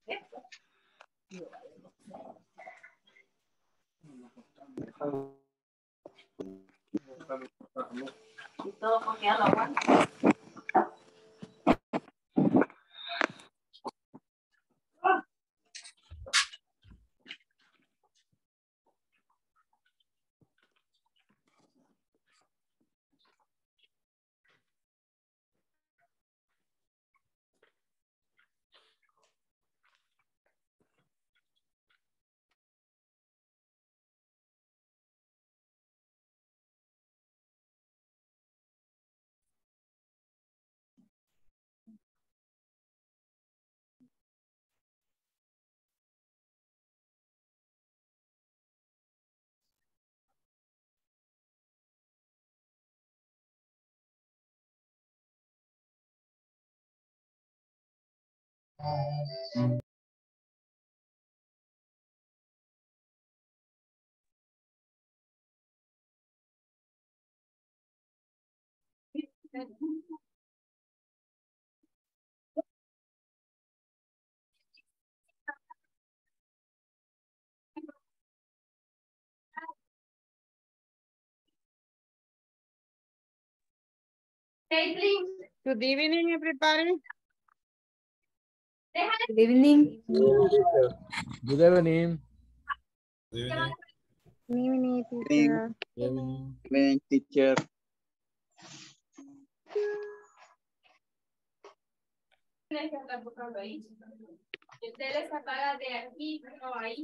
Y todo porque ya lo aguanta. Good evening, everybody. Good evening. Good evening. Good evening. Good evening, Good teacher. evening, teacher. Usted les apaga de aquí, pero ahí.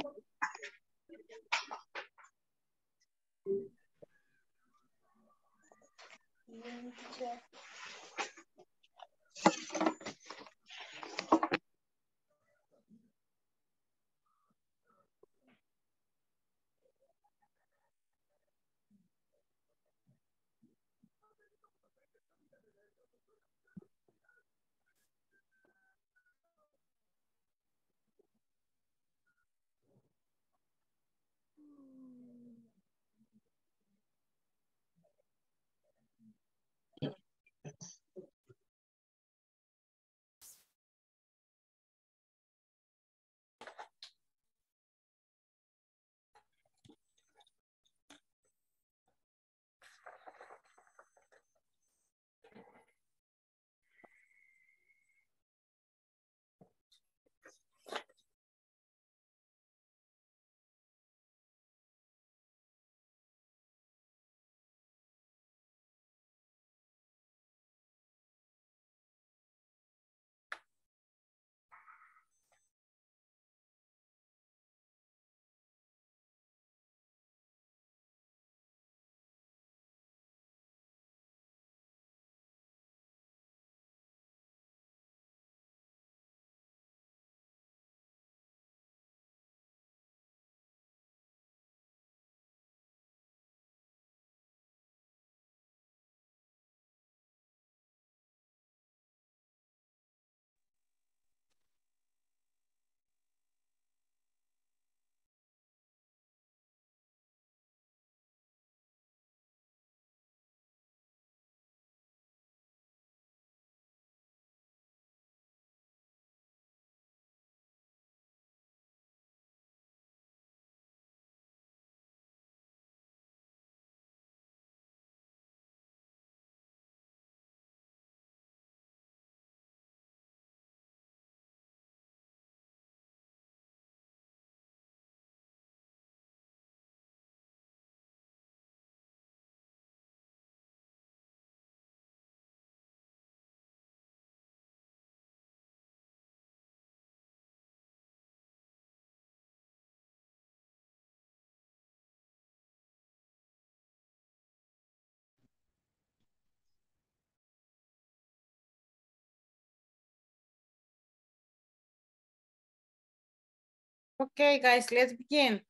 Okay, guys, let's begin.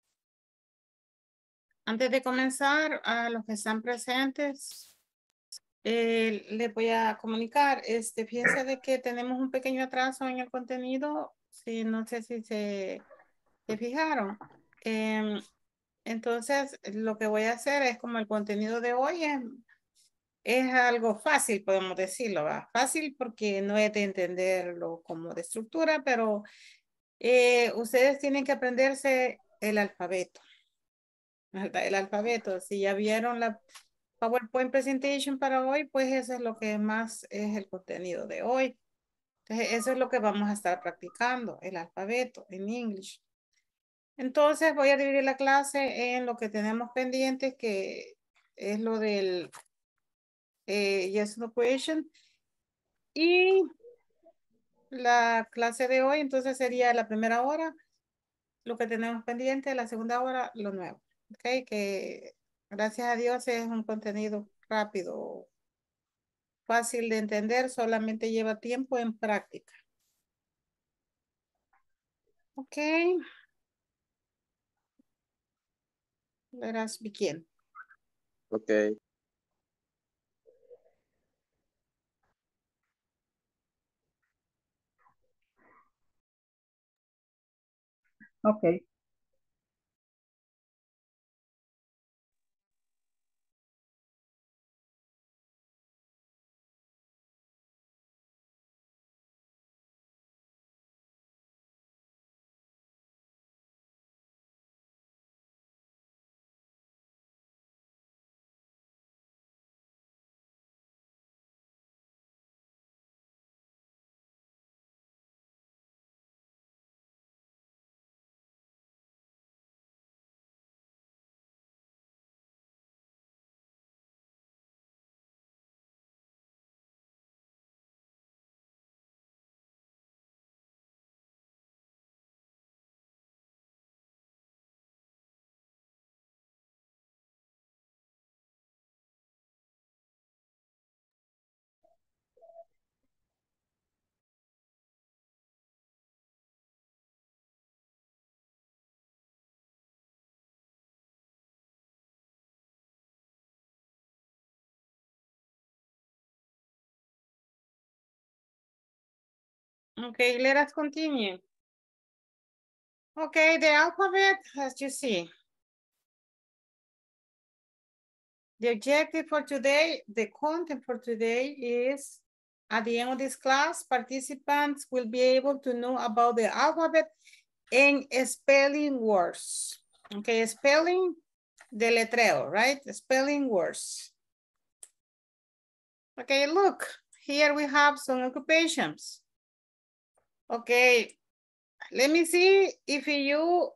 Antes de comenzar, a los que están presentes, les voy a comunicar, fíjense de que tenemos un pequeño atraso en el contenido, sí, no sé si se fijaron. Entonces, lo que voy a hacer es como el contenido de hoy es algo fácil, podemos decirlo, ¿va? Fácil porque no es de entenderlo como de estructura, pero Ustedes tienen que aprenderse el alfabeto. El alfabeto. Si ya vieron la PowerPoint presentation para hoy, pues eso es lo que más es el contenido de hoy. Entonces, eso es lo que vamos a estar practicando, el alfabeto en English. Entonces, voy a dividir la clase en lo que tenemos pendiente, que es lo del yes, no question. Y la clase de hoy, entonces, sería la primera hora, lo que tenemos pendiente, la segunda hora, lo nuevo. Ok, que gracias a Dios es un contenido rápido, fácil de entender, solamente lleva tiempo en práctica. Ok. Let us begin. Okay. Okay. Okay, let us continue. Okay, the alphabet, as you see. The objective for today, the content for today is, at the end of this class, participants will be able to know about the alphabet and spelling words. Okay, spelling, deletreo, right? Spelling words. Okay, look, here we have some occupations. Okay, let me see if you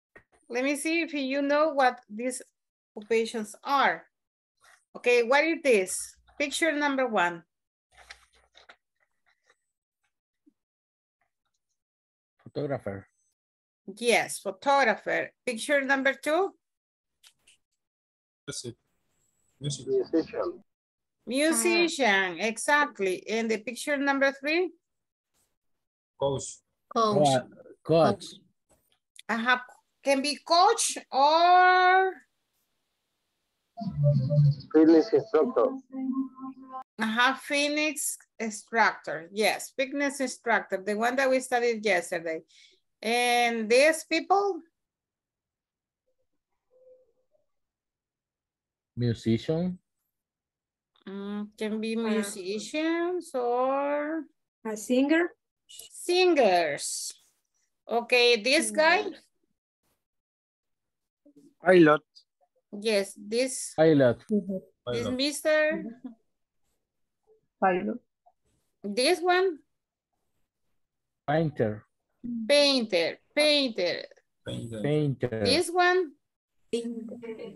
know what these occupations are. Okay, what is this? Picture number 1. Photographer. Yes, photographer. Picture number 2. Musician. Musician, exactly. And the picture number 3. Coach. Coach. Can be coach or Fitness instructor. Phoenix instructor. Yes, fitness instructor, the one that we studied yesterday. And these people? Musician. Can be musicians or A singer. singers. Okay, this guy? Pilot. Yes, this Pilot. Mr. Pilot. This one? Painter. Painter. Painter. This one? Teacher.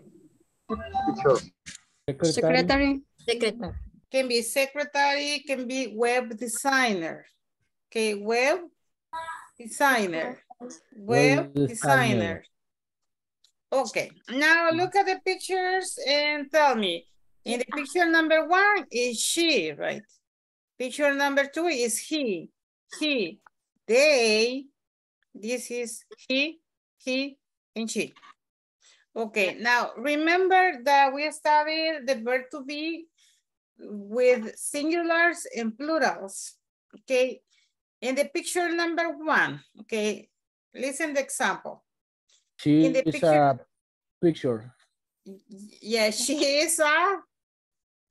Secretary. Secretary. Can be secretary, can be web designer. Okay, web designer. Web designer. Okay, now look at the pictures and tell me. In the picture number 1 is she, right? Picture number 2 is he, they, this is he, and she. Okay, now remember that we studied the verb to be with singulars and plurals. Okay, in the picture number 1, okay, listen to the example. She In the is a picture. Yes, she is a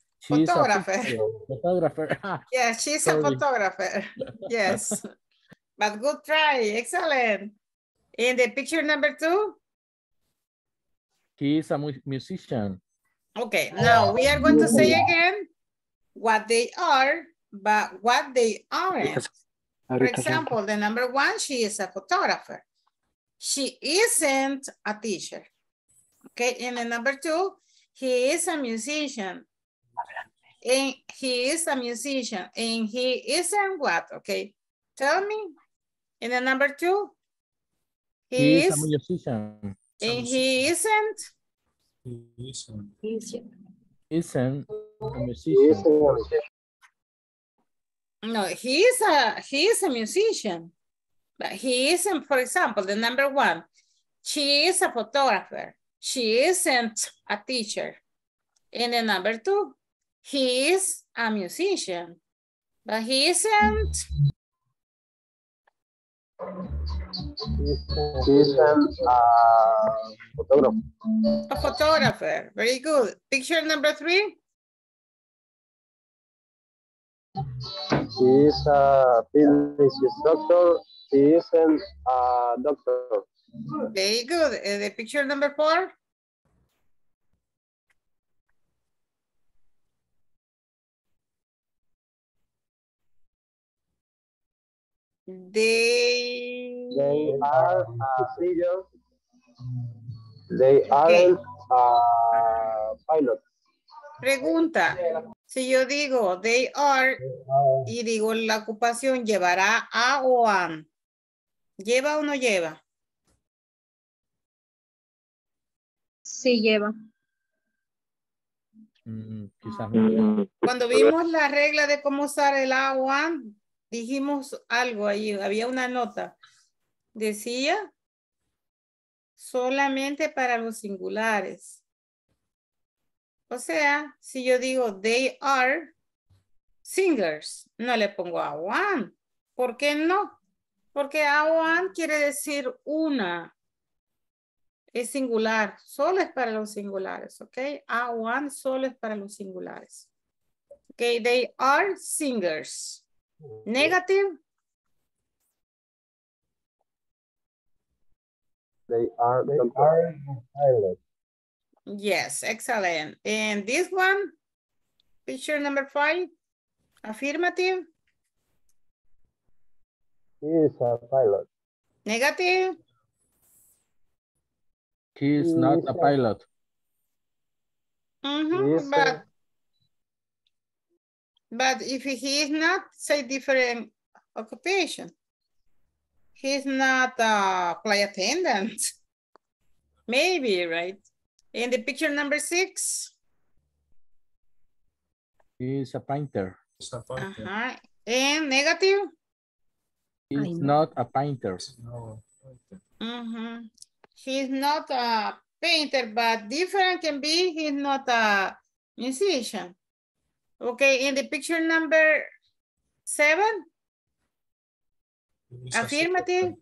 photographer. Photographer. Yeah, she's a photographer. Yes. but good try. Excellent. In the picture number 2. He is a musician. Okay, now we are going to say again what they are, but what they aren't. For example, the number 1, she is a photographer. She isn't a teacher. Okay, and the number 2, he is a musician. And he is a musician. And he isn't what? Okay, tell me. In the number 2, He is a musician. And he isn't? Isn't a musician. No, he is a musician. But he isn't, for example, the number 1, she is a photographer. She isn't a teacher. And the number 2, he is a musician, but he isn't. He isn't a photographer. A photographer, very good. Picture number 3. He is a fitness instructor. He isn't a doctor. Very good. The picture number 4. They are a singer. They aren't a pilot. Pregunta. Si yo digo they are y digo la ocupación, ¿llevará a o an? ¿Lleva o no lleva? Sí, lleva. Quizás no. Cuando vimos la regla de cómo usar el a o an, dijimos algo ahí, había una nota. Decía solamente para los singulares. O sea, si yo digo they are singers, no le pongo a o an. ¿Por qué no? Porque a o an quiere decir una. Es singular, solo es para los singulares, ¿ok? A o an solo es para los singulares. Ok, they are singers. Negative. They are pilot. Yes, excellent. And this one, picture number 5, affirmative. He is a pilot. Negative. He is not a pilot. But if he is not, say different occupation. He's not a flight attendant. Maybe, right? In the picture number 6. He is a painter. And negative? He's not a painter. He's not a painter, but different can be he's not a musician. Okay, in the picture number 7? Affirmative.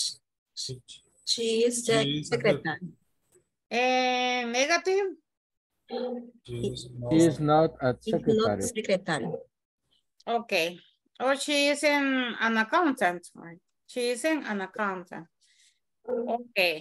She is the secretary. And negative? He is not a secretary. Not secretary. Okay. Or she isn't an accountant. Right? She isn't an accountant. Okay.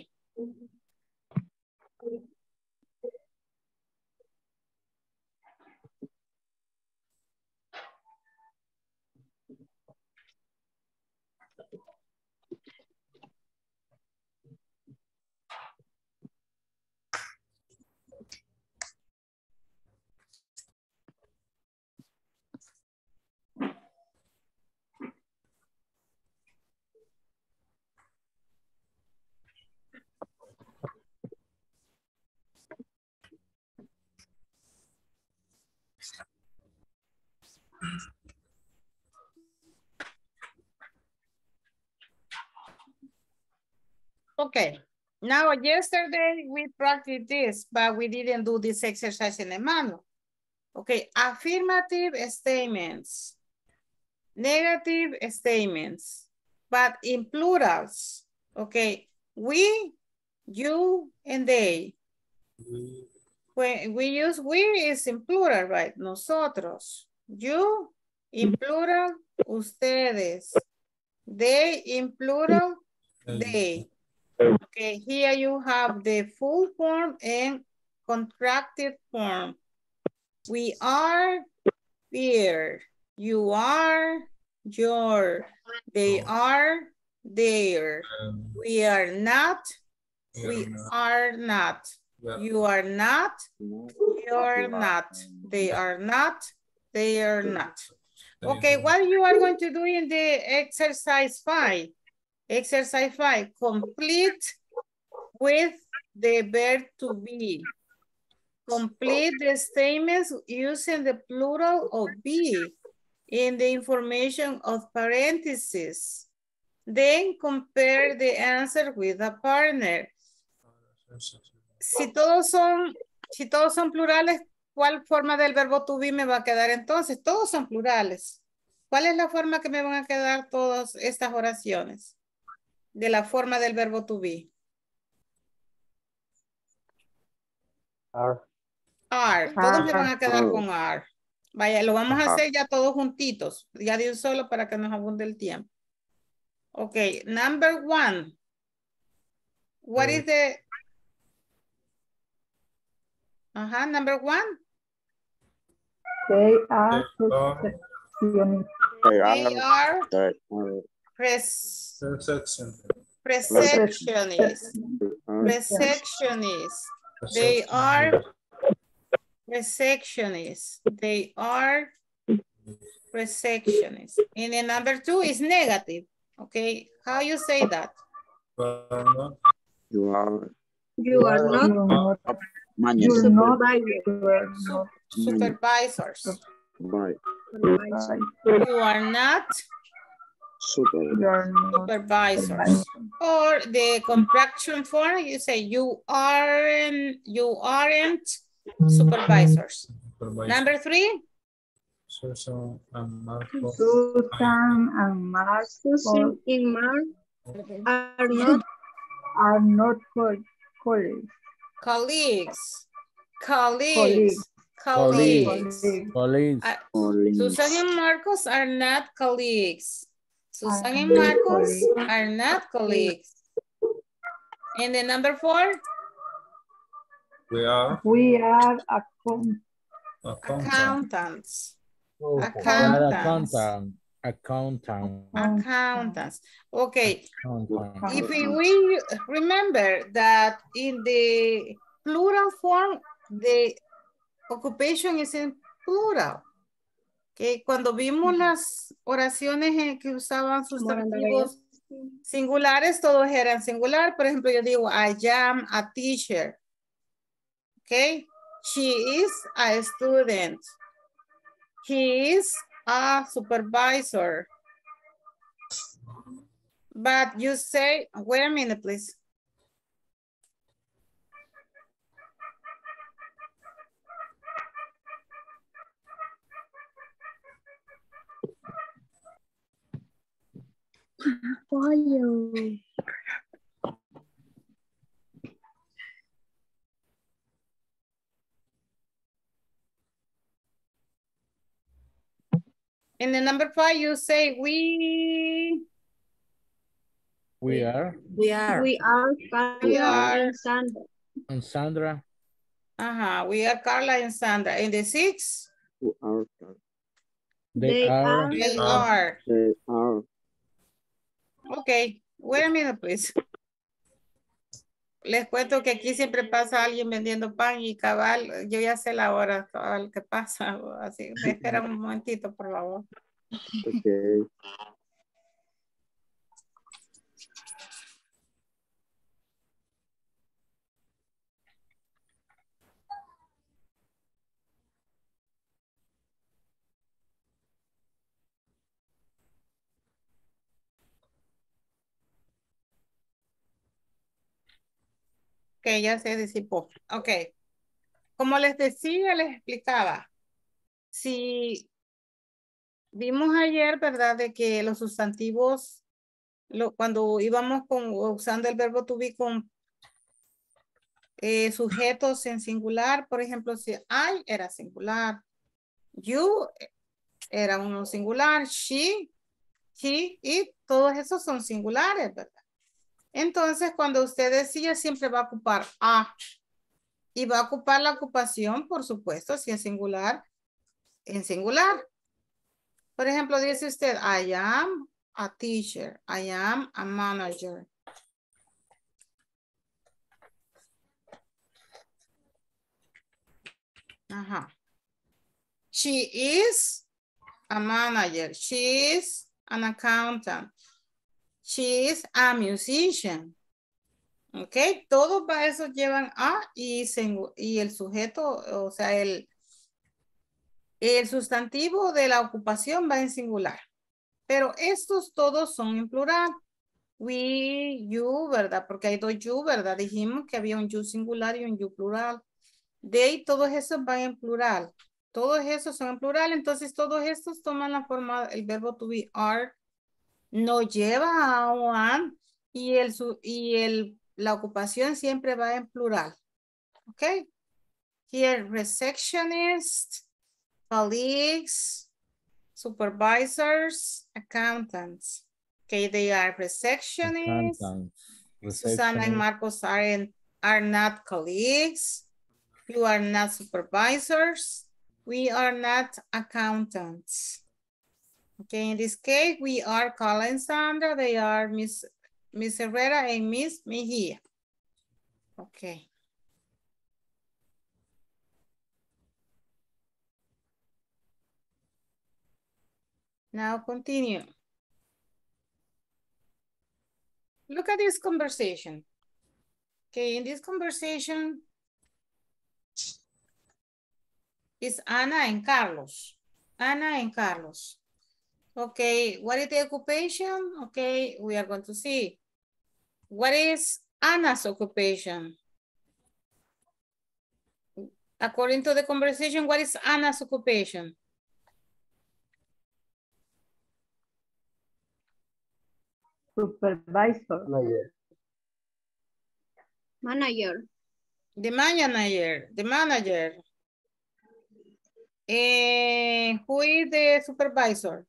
Okay, now yesterday we practiced this, but we didn't do this exercise in the manual. Okay, affirmative statements, negative statements, but in plurals. Okay, we, you, and they. When we use we, is in plural, right? Nosotros. You, in plural, ustedes. They in plural, they. Okay, here you have the full form and contracted form. We are here. You are your. They are there. We are not. We are not. You are not. You're not. They are not. They are not. Okay, what you are going to do in the exercise 5? Exercise 5, complete with the verb to be. Complete the statements using the plural of be in the information of parentheses. Then compare the answer with a partner. Si todos son plurales, ¿cuál forma del verbo to be me va a quedar entonces? Todos son plurales. ¿Cuál es la forma que me van a quedar todas estas oraciones? De la forma del verbo to be. Are. Are. Todos me van a quedar con are. Vaya, lo vamos a hacer ya todos juntitos. Ya de un solo para que nos abunde el tiempo. Ok, number 1. What is the... number 1. They are receptionists. They are receptionists. Receptionists. They are receptionists. They are receptionists. And then number 2 is negative. Okay, how you say that? You are Supervisors. right. You are not supervisors. Or the contraction form, you say you aren't supervisors. Number 3. Susan and Mark are not colleagues. Colleagues. Colleagues. Susan and Marcos are not colleagues. Susan and Marcos are not colleagues. And the number 4? We are accountants. Accountants. Okay. If we remember that in the plural form, the occupation is in plural. Okay. Cuando vimos las oraciones en que usaban sustantivos singulares, todos eran singular. Por ejemplo, yo digo, I am a teacher. Okay. She is a student. He is a supervisor. But you say, wait a minute, please. In the number 5, you say we are. We are Carla And Sandra. We are Carla and Sandra. In the 6? They are. Okay, wait a minute, please. Les cuento que aquí siempre pasa alguien vendiendo pan y cabal, yo ya sé la hora, cabal, que pasa, así, me esperan un momentito, por favor. Okay. Ok, ya se disipó. Ok. Como les decía, les explicaba. Si vimos ayer, ¿verdad? De que los sustantivos, cuando íbamos usando el verbo to be con sujetos en singular, por ejemplo, si I era singular, you era uno singular, she he, it, todos esos son singulares, ¿verdad? Entonces, cuando usted decía, siempre va a ocupar a. Y va a ocupar la ocupación, por supuesto, si es singular, en singular. Por ejemplo, dice usted, I am a teacher. I am a manager. Ajá. She is a manager. She is an accountant. She is a musician. Ok, todos para eso llevan a y el sujeto, o sea, el sustantivo de la ocupación va en singular. Pero estos todos son en plural. We, you, ¿verdad? Porque hay dos you, ¿verdad? Dijimos que había un you singular y un you plural. They, todos esos van en plural. Todos esos son en plural. Entonces, todos estos toman la forma, el verbo to be, are. No lleva a one y la ocupación siempre va en plural. ¿Ok? Here, receptionists, colleagues, supervisors, accountants. Okay, they are receptionists. Susana and Marcos are not colleagues. You are not supervisors. We are not accountants. Okay, in this case, we are Carla and Sandra. They are Miss Herrera and Miss Mejia. Okay. Now continue. Look at this conversation. Okay, in this conversation is Ana and Carlos. Ana and Carlos. Okay, what is the occupation? Okay, we are going to see. What is Ana's occupation? According to the conversation, what is Ana's occupation? Supervisor. Manager. The manager, the manager. Who is the supervisor?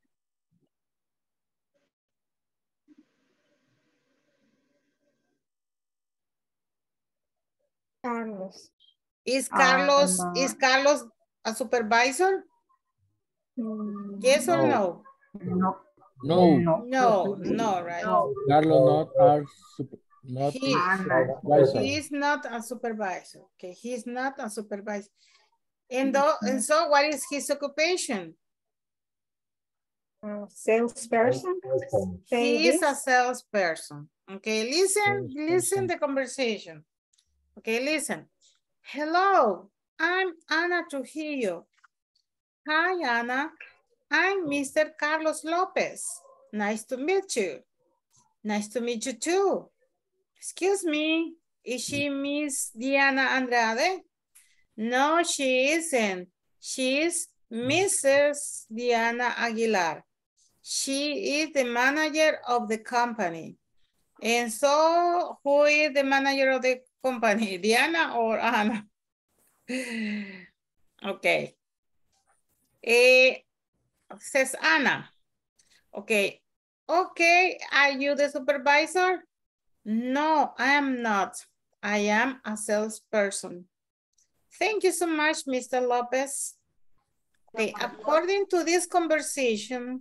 Carlos. Is Carlos a supervisor? Yes or no? No. No, right? No. Carlos not He is not a supervisor. Okay, he's not a supervisor. And so what is his occupation? Salesperson. He is a salesperson. Okay, listen the conversation. Okay, listen. Hello, I'm Ana Trujillo. Hi, Ana. I'm Mr. Carlos Lopez. Nice to meet you. Nice to meet you too. Excuse me, is she Miss Diana Andrade? No, she isn't. She's Mrs. Diana Aguilar. She is the manager of the company. And so, who is the manager of the company, Diana or Ana? Okay. Says Ana. Okay. Okay, are you the supervisor? No, I am not. I am a salesperson. Thank you so much, Mr. Lopez. Okay, according to this conversation,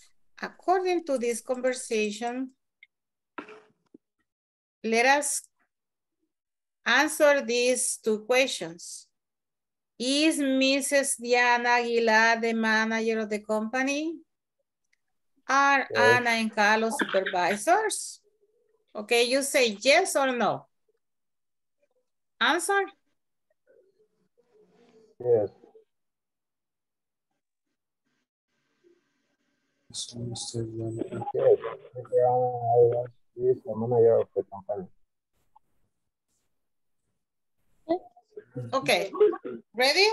let us answer these two questions. Is Mrs. Diana Aguilar the manager of the company? Are Ana and Carlos supervisors? Okay, you say yes or no. Answer. Yes. Yes, Mr. Diana. Yes. Mr. Ana is the manager of the company. Okay, ready?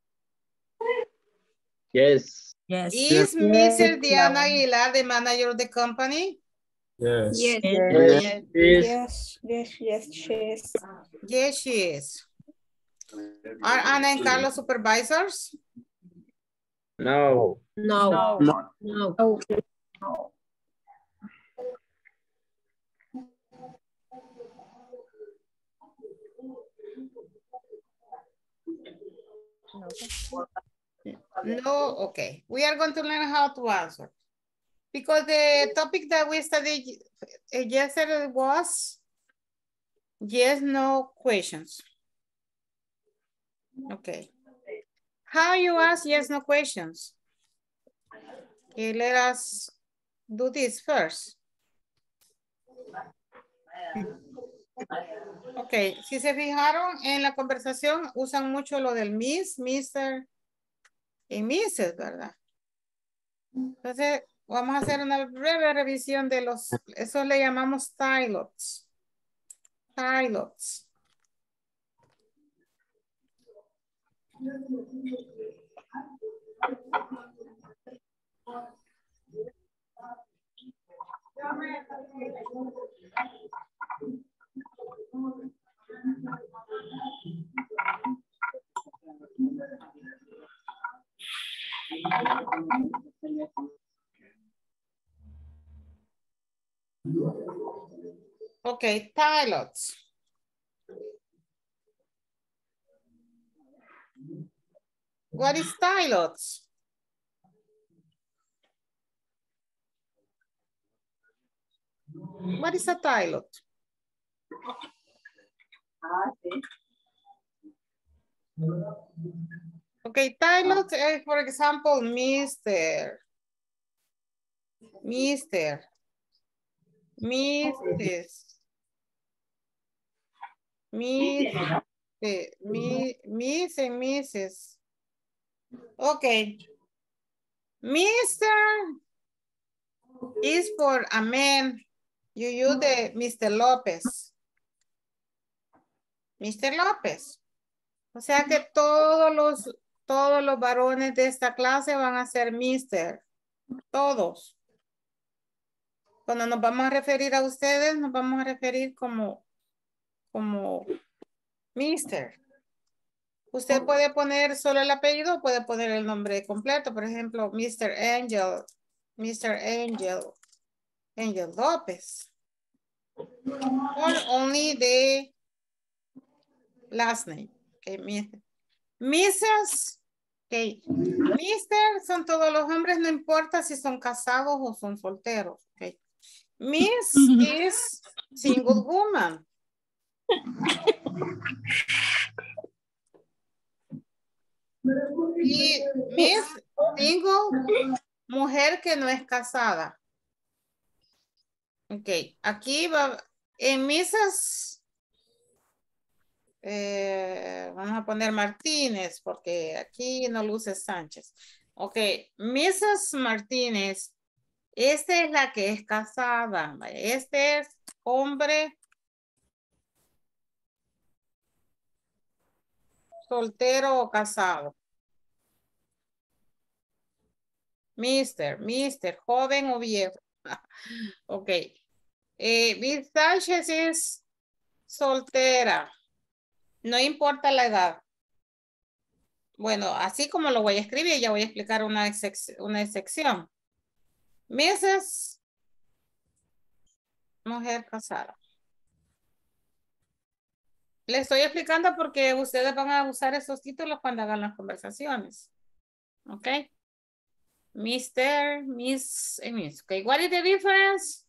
Yes. Yes. Is Mrs. Diana Aguilar the manager of the company? Yes. Yes. Yes. Yes. Yes. She is. Yes, she is. Are Ana and Carlos supervisors? No. No. No. No. No, okay. We are going to learn how to answer. Because the topic that we studied yesterday was yes, no questions. Okay. How you ask yes, no questions? Okay, let us do this first. Ok, si se fijaron en la conversación, usan mucho lo del Miss, Mr. y Mrs., ¿verdad? Entonces, vamos a hacer una breve revisión de los, eso le llamamos titles. Titles. Okay, titles. What is titles? What is a tilot? Okay, tilot, for example, Mr. Mrs. Miss and Mrs. Okay. Mr. is for a man. You use the Mr. López. Mr. López. O sea que todos los varones de esta clase van a ser Mr. Todos. Cuando nos vamos a referir a ustedes, nos vamos a referir como Mr. Usted puede poner solo el apellido o puede poner el nombre completo. Por ejemplo, Mr. Angel López. Or only the last name. Okay, Mrs. Okay. Mr. son todos los hombres, no importa si son casados o son solteros. Okay. Miss is single woman. Y Miss single, mujer que no es casada. Ok, aquí va, en Mrs. Vamos a poner Martínez, porque aquí no luce Sánchez. Ok, Mrs. Martínez, esta es la que es casada. Este es hombre soltero o casado. Mister, joven o viejo. Ok. Miss Sánchez es soltera. No importa la edad. Bueno, así como lo voy a escribir, ya voy a explicar una excepción. Mrs. Mujer casada. Le estoy explicando porque ustedes van a usar esos títulos cuando hagan las conversaciones. Ok. Mr., Miss, and Miss. Okay, what is the difference?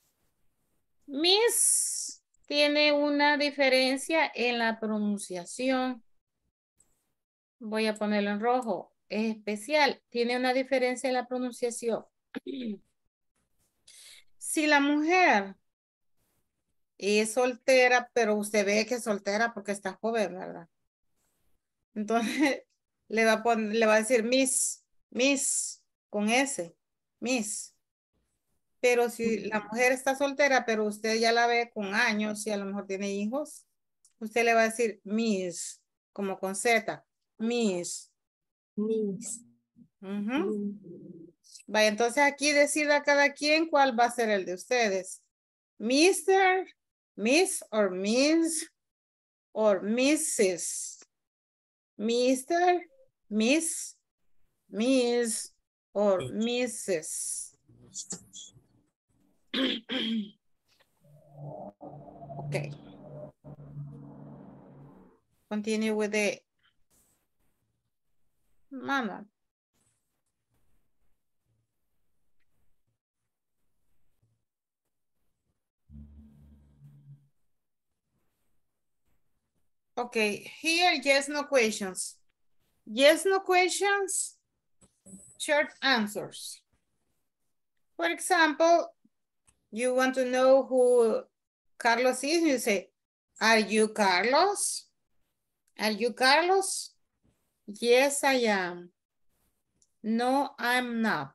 Miss tiene una diferencia en la pronunciación. Voy a ponerlo en rojo. Es especial. Tiene una diferencia en la pronunciación. Si la mujer es soltera, pero usted ve que es soltera porque está joven, ¿verdad? Entonces le va a decir Miss, con S, Miss. Pero si la mujer está soltera, pero usted ya la ve con años y a lo mejor tiene hijos, usted le va a decir Miss, como con Z, Miss. Miss. Vaya, entonces aquí decida cada quien cuál va a ser el de ustedes. Mr., Miss or Miss or Mrs. Mr., Miss, Miss or Mrs. Okay. Continue with the Manual. Okay, here, yes, no questions. Yes, no questions, short answers. For example, you want to know who Carlos is, you say, are you Carlos? Are you Carlos? Yes, I am. No, I'm not.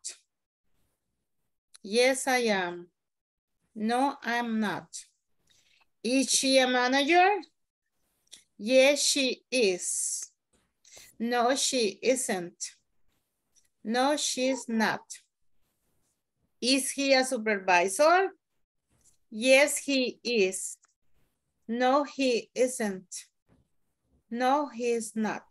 Yes, I am. No, I'm not. Is she a manager? Yes, she is. No, she isn't. No, she's not. Is he a supervisor? Yes, he is. No, he isn't. No, he's not.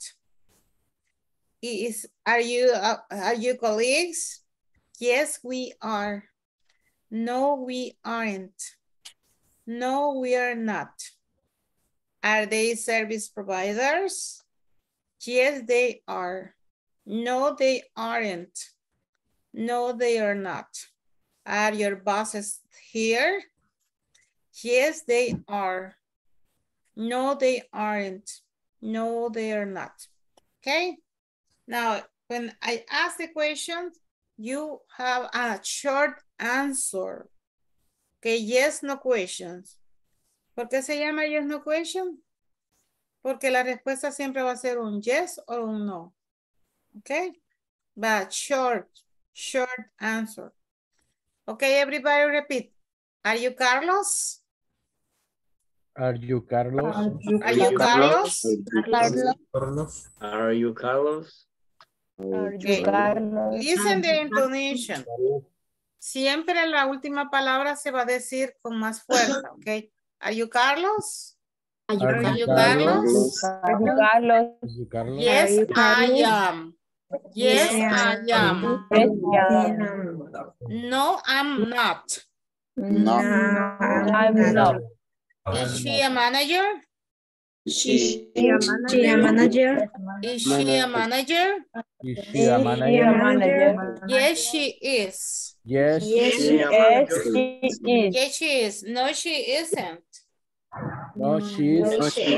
Are you colleagues? Yes, we are. No, we aren't. No, we are not. Are they service providers? Yes, they are. No, they aren't. No, they are not. Are your bosses here? Yes, they are. No, they aren't. No, they are not. Okay? Now, when I ask the question, you have a short answer. Okay, yes, no questions. ¿Por qué se llama yes, no question? Porque la respuesta siempre va a ser un yes o un no. Okay? But short answer. Okay, everybody repeat. Are you Carlos? Are you Carlos? Are you Carlos? Carlos. Are you Carlos? Okay. Listen the intonation. Siempre la última palabra se va a decir con más fuerza, okay? Are you Carlos? Are you Carlos? Are you Carlos? Yes, I am. Yes, I am. No, I'm not. I'm not. Is she a manager? She a manager. Is she a manager? Is she a manager? Yes, she is. Yes. She is. Yes, she is. No, she isn't. No, she is.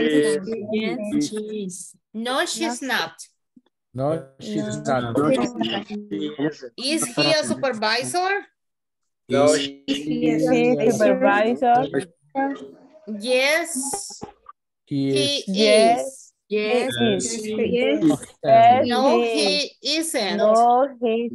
No, she's not. No, she's not. Is he a supervisor? No, Supervisor. Yes, He he is. is. Yes. No, he isn't. He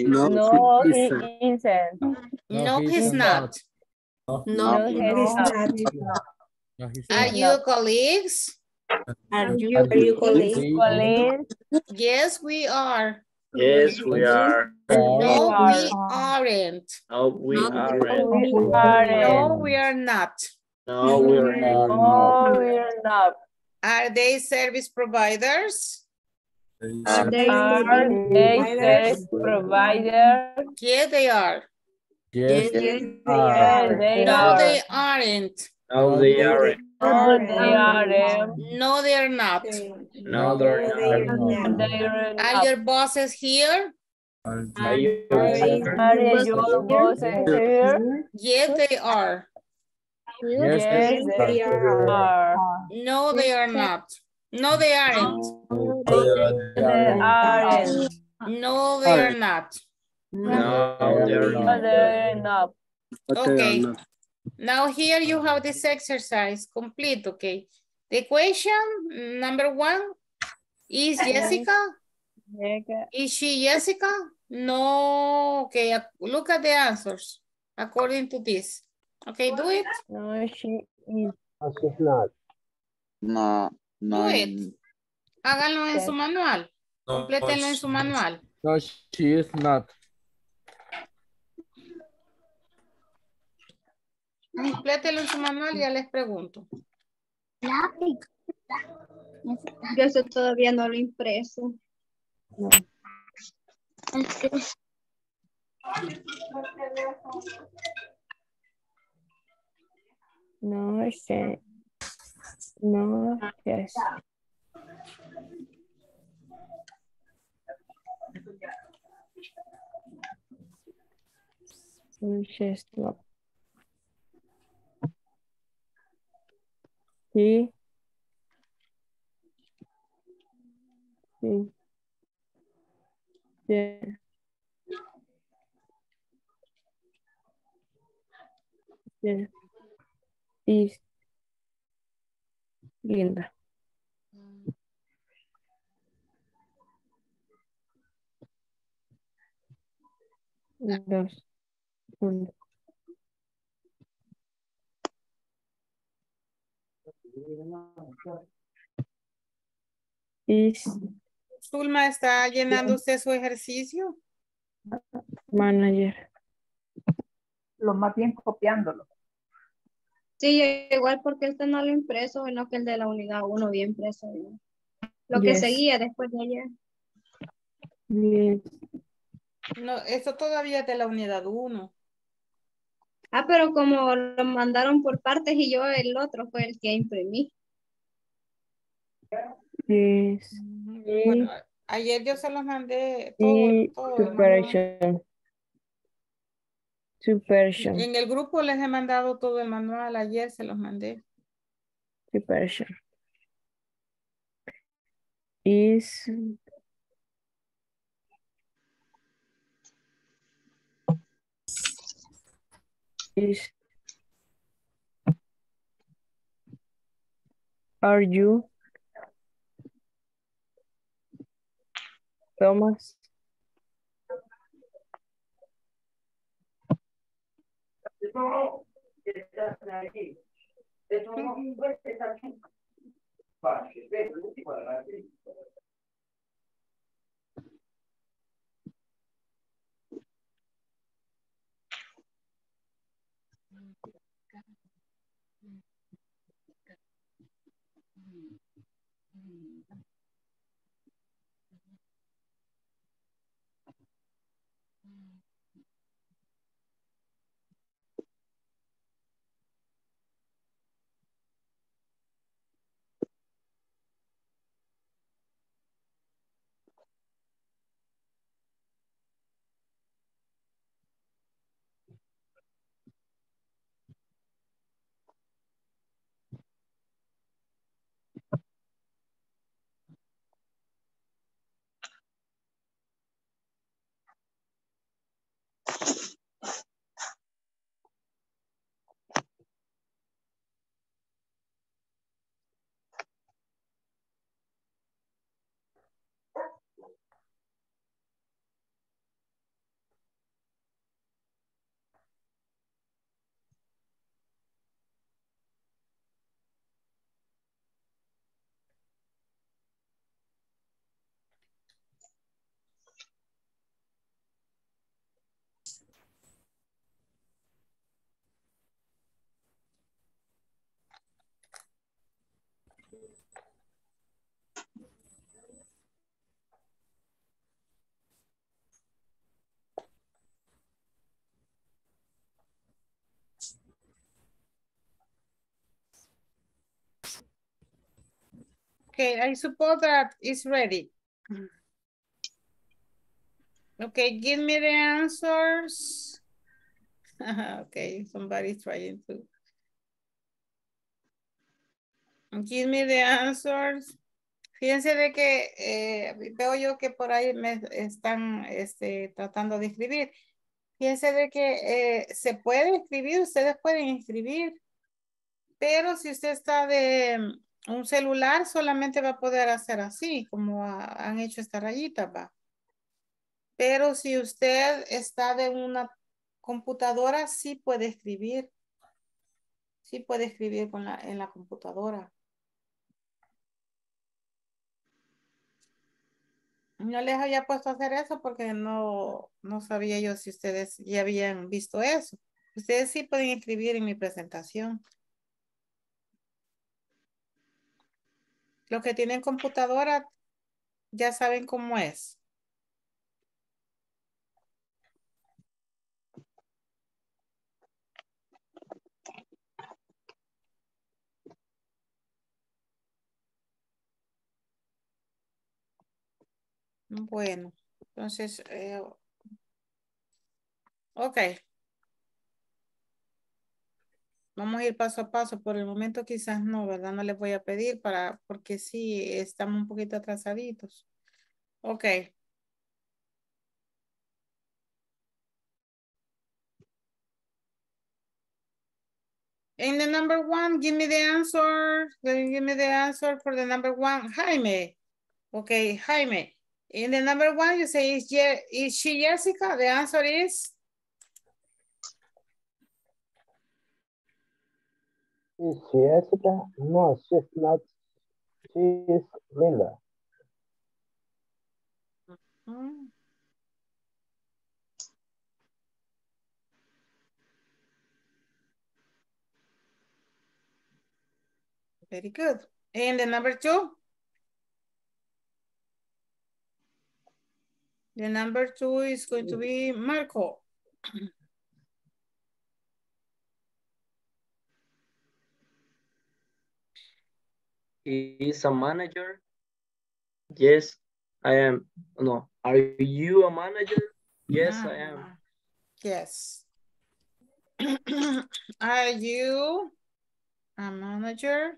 isn't. No, he's not. No, he's not. No, he's Are not. you colleagues? Are you colleagues? Yes, we are. yes, we are. No, are. we aren't. No, we aren't. No, we are not. No, we're not. No, we're not. Are they service providers? Are they service provider? Yes, they are. Yes, They No, are. they aren't. No, they aren't. No, they are. No, they're not. No, they're not. Are your bosses here? Are you? Are your bosses here? Yes, they are. yes, Yes, they are. No, they are not. No, they aren't. They aren't. No, they are not. No, they're No, not. they're not. Okay. Now here you have this exercise complete, okay? The question number 1 is Jessica. Is she Jessica? No. Okay, look at the answers according to this. Okay, do it. No, she is. No, she's not. No, Do it. Háganlo en su manual. Complétenlo en su manual. no, she is not. Complétenlo en su manual y ya les pregunto. Yo eso todavía no lo he impreso. No sé. No, yes. Mieczysław. He. He. Yeah. Yeah. Is Linda. Dos. Uno. Is Zulma, ¿está llenando usted su ejercicio? manager. Lo más bien copiándolo. Sí, igual porque este no lo impreso, sino que el de la unidad 1 bien impreso. ¿No? Lo que Yes. seguía después de ayer. Yes. No, esto todavía es de la unidad 1. Ah, pero como lo mandaron por partes y yo el otro fue el que imprimí. Yes. Bueno, ayer yo se los mandé Y todo el manual. supervision. Supervision. En el grupo les he mandado todo el manual, ayer se los mandé. Supervision. Is are you Thomas? Okay, I suppose that it's ready. Okay, give me the answers. Okay, somebody's trying to. Give me the answers. Fíjense de que veo yo que por ahí me están tratando de escribir. Fíjense de que se puede escribir, ustedes pueden escribir, pero si usted está de un celular, solamente va a poder hacer así, como han hecho esta rayita, va. Pero si usted está de una computadora, sí puede escribir. Sí puede escribir en la computadora. No les había puesto a hacer eso porque no sabía yo si ustedes ya habían visto eso. Ustedes sí pueden escribir en mi presentación. Los que tienen computadora ya saben cómo es. Bueno, entonces, ok. Vamos a ir paso a paso. Por el momento quizás no, ¿verdad? No les voy a pedir porque sí, estamos un poquito atrasaditos. Ok. In the number one, give me the answer. Give me the answer for the number one. Jaime. Okay, Jaime. In the number one, you say, is she Jessica? The answer is? Is she Jessica? No, she's not. She is Linda. Hmm. Very good. And the number two? The number two is going to be Marco. He is a manager. Yes, I am. No, are you a manager? Yes, I am. Yes. Are you a manager?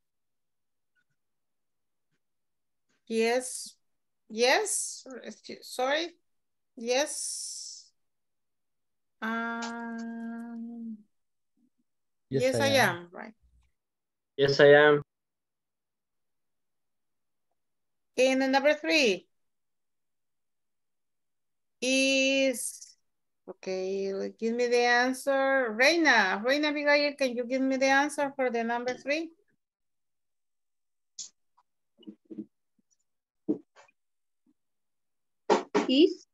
Yes. Yes. Sorry. Yes. Yes, I am. Right. Yes, I am. And the number three is, okay, give me the answer. Reina Abigail, can you give me the answer for the number three? Is.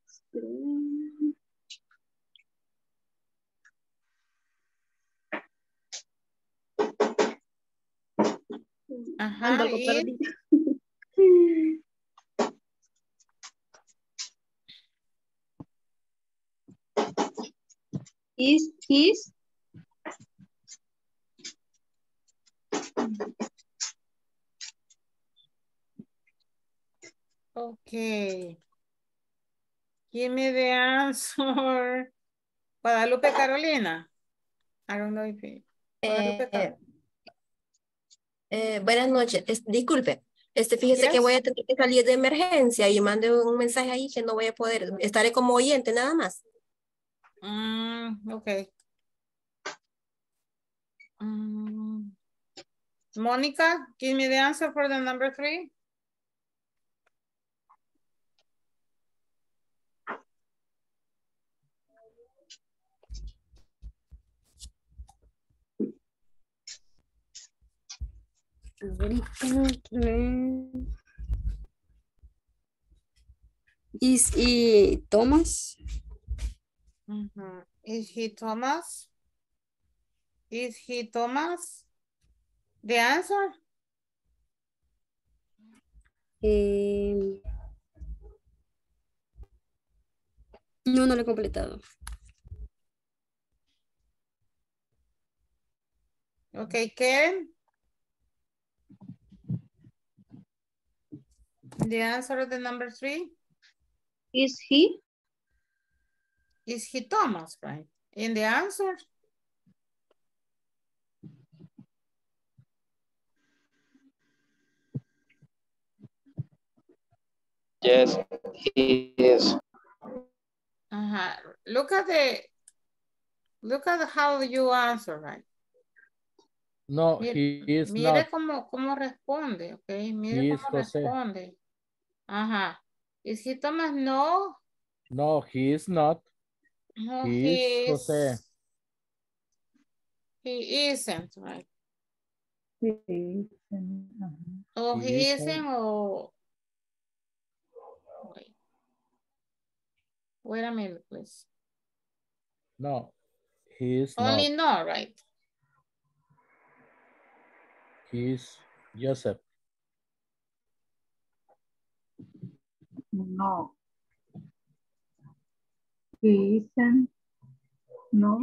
Ando algo perdida. Is his. Okay. Give me the answer. Guadalupe Carolina. I don't know if it... Buenas noches. Disculpe. Fíjese que voy a tener que salir de emergencia y mande un mensaje ahí que no voy a poder. Estaré como oyente nada más. Okay. Mónica, give me the answer for the number three. Is he Thomas? Is he Thomas? Is he Thomas? The answer? No lo he completado. Okay, Karen. The answer of the number three? Is he? Is he Thomas, right? In the answer? Yes, he is. Look at how you answer, right? No, he is mire not. cómo responde, okay? Mire He is cómo Jose. responde. Is he Thomas? No. No, he is not. No, He is Jose. He isn't, right? He isn't. Oh, he isn't, or... Wait a minute, please. No, he is Only not. no, right? He is Joseph. No. He isn't. No.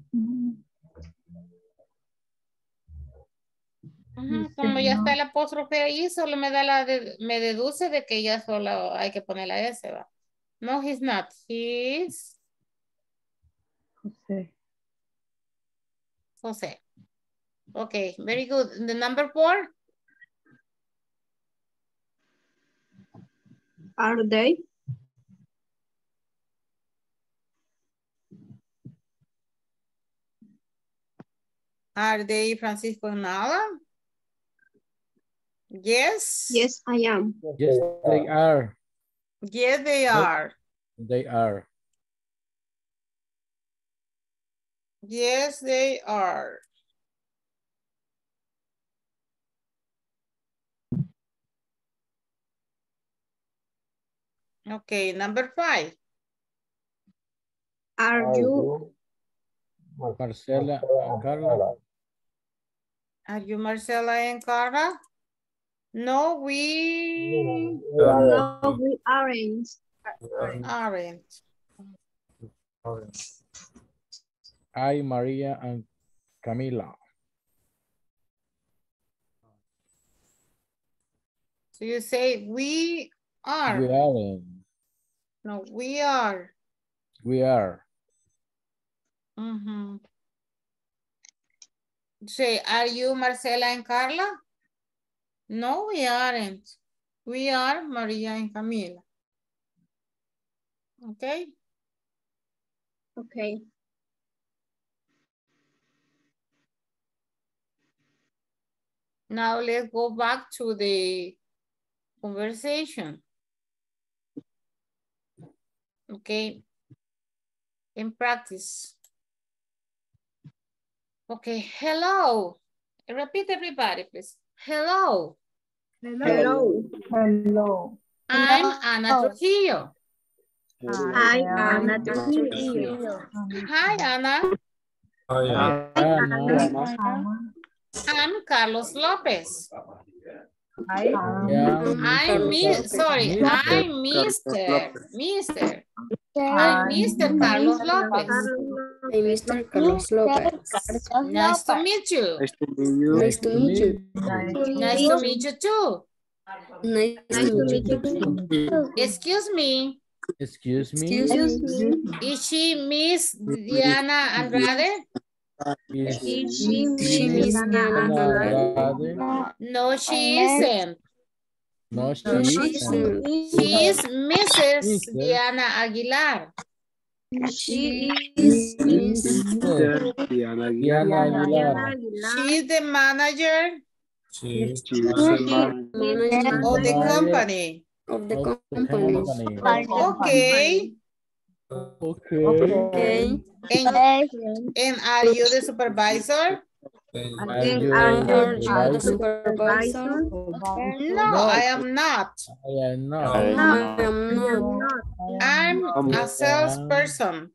Como ya está el apóstrofe ahí, solo me da me deduce de que ya solo hay que poner la S, ¿va? No, he's not. He's José. José. Okay, very good. The number 4. Are they? Are they Francisco and Nala? Yes. Yes, I am. Yes, they are. Yes, they are. They are. Yes, they are. Okay, number 5. Are you? Marcela and Carla. Are you Marcela and Carla? No, we No, we aren't. aren't. I, Maria and Camila. So you say we are. We aren't. No, we are. We are. Mhm. Say, are you Marcela and Carla? No, we aren't. We are Maria and Camila. Okay. Okay. Now let's go back to the conversation. Okay. In practice. Okay, hello. Repeat everybody, please. Hello. Hello. Hello. I'm Ana Trujillo. Hi, Ana Trujillo. Hi, Ana. Hi, I'm Carlos Lopez. Hi. I'm Mr. I'm Mr. Carlos Lopez. Hey, Mr. Carlos Lopez. Nice to meet you. Nice to meet you. Nice to meet you too. Nice to meet you. Excuse me. Excuse me. Excuse me. Is she Miss Diana Andrade? Is She Miss Diana Andrade. No, she isn't. No, No, she she isn't. isn't. She is Mrs. Mrs. Diana Aguilar. She is Miss Diana Aguilar. She is the manager She's manager of the company. of the Of the company. company. Okay. Okay. Okay. And are you the supervisor? Are you Are the you the supervisor? supervisor? No, I am not. I am not. I am not. I'm a salesperson.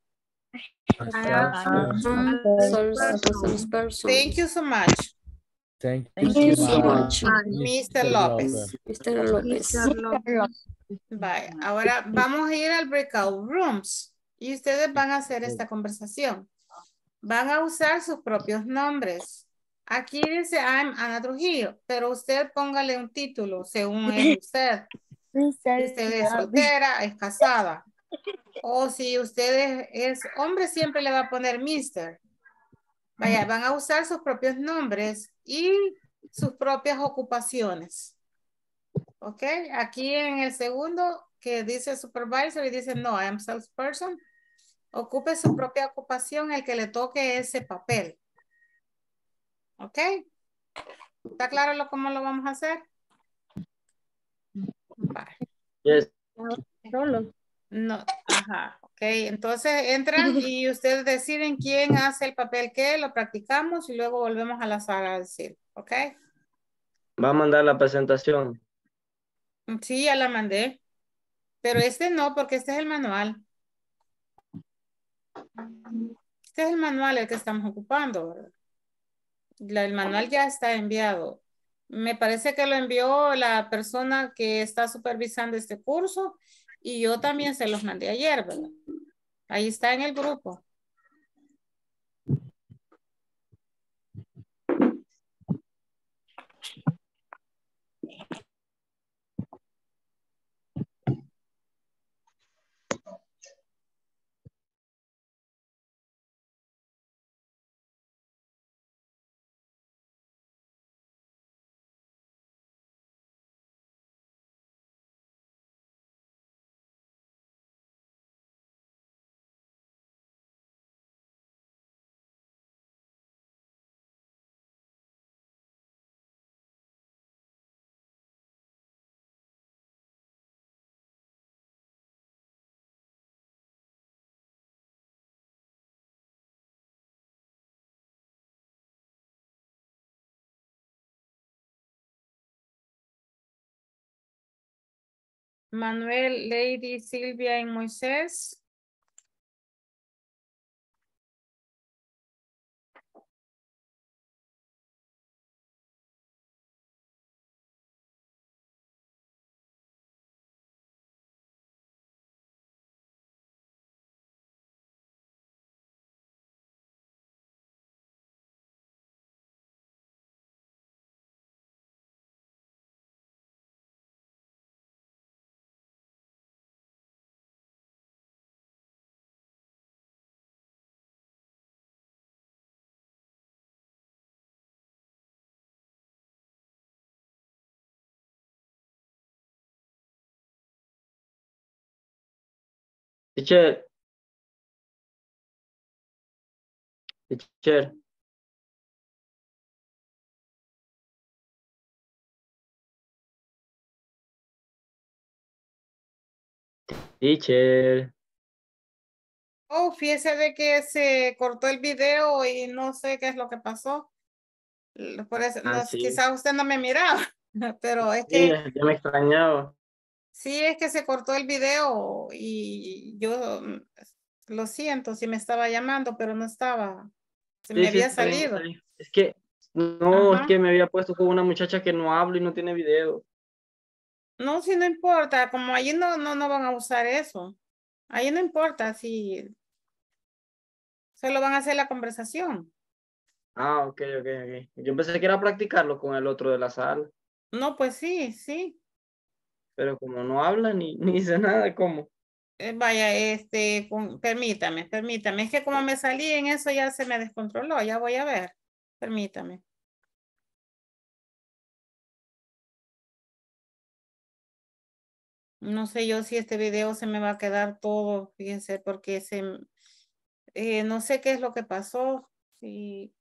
Salesperson. Thank you so much, Thank Thank you you so so much, much, Mr. López. Mr. López. Bye. Ahora vamos a ir al breakout rooms y ustedes van a hacer esta conversación. Van a usar sus propios nombres. Aquí dice I'm Ana Trujillo, pero usted póngale un título según es usted. Si usted es soltera, es casada. O si usted es hombre, siempre le va a poner mister. Vaya, van a usar sus propios nombres y sus propias ocupaciones. Ok, aquí en el segundo que dice supervisor y dice no, I am salesperson. Ocupe su propia ocupación, el que le toque ese papel. Ok. ¿Está claro cómo lo vamos a hacer? Vale. Yes. No, ajá, ok. Entonces entran y ustedes deciden quién hace el papel que lo practicamos y luego volvemos a la sala a decir, ok. Va a mandar la presentación. Sí, ya la mandé. Pero este no, porque este es el manual. Este es el manual el que estamos ocupando, ¿verdad? El manual ya está enviado. Me parece que lo envió la persona que está supervisando este curso y yo también se los mandé ayer, ¿verdad? Ahí está en el grupo. Manuel, Lady, Silvia y Moisés. Teacher. Teacher. Teacher. Oh, fíjese de que se cortó el video y no sé qué es lo que pasó. Por eso, Ah, sí. quizás usted no me miraba, pero es Sí, que ya me extrañaba. sí, es que se cortó el video y yo lo siento si me estaba llamando, pero no estaba. Se me Sí, sí, había está bien, está salido. bien. Es que, no, es Ajá. que me había puesto con una muchacha que no habla y no tiene video. No, si no importa, como allí no van a usar eso. Ahí no importa si solo van a hacer la conversación. Ah, ok, ok, ok. Yo pensé que era practicarlo con el otro de la sala, No, pues sí, sí. pero como no habla ni dice nada, ¿cómo? Vaya, permítame. Es que como me salí en eso ya se me descontroló. Ya voy a ver. Permítame. No sé yo si este video se me va a quedar todo, fíjense, porque no sé qué es lo que pasó. Sí.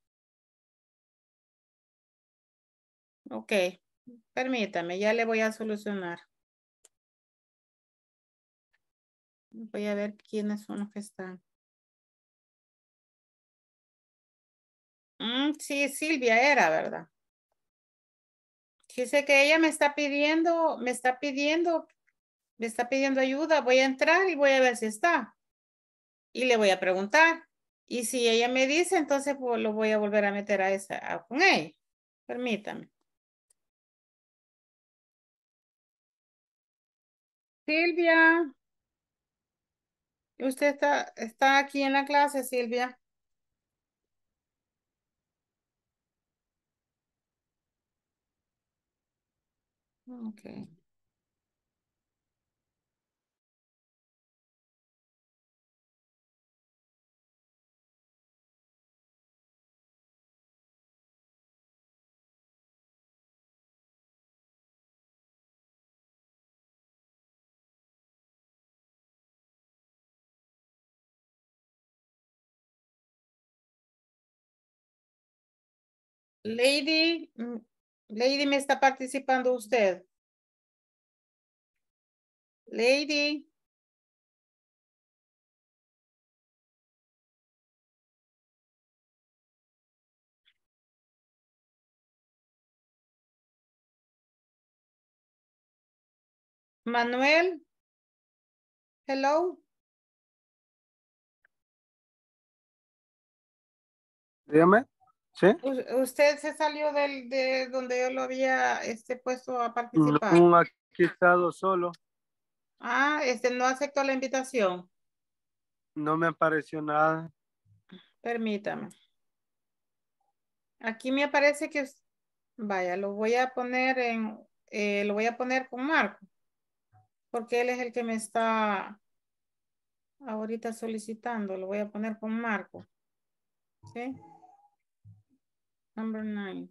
Ok, permítame, ya le voy a solucionar. Voy a ver quiénes son los que están. Sí, Silvia era, ¿verdad? Dice que ella me está pidiendo ayuda. Voy a entrar y voy a ver si está. Y le voy a preguntar. Y si ella me dice, entonces pues, lo voy a volver a meter con ella. Permítame. Silvia, usted está aquí en la clase, Silvia. Ok. Lady, me está participando usted. Lady. Manuel. Hello. Dígame. ¿Sí? Usted se salió de donde yo lo había puesto a participar. No, aquí he estado solo. Ah, no aceptó la invitación. No me apareció nada. Permítame. Aquí me aparece que, vaya, lo voy a poner con Marco, porque él es el que me está ahorita solicitando. Lo voy a poner con Marco. ¿Sí? Number 9.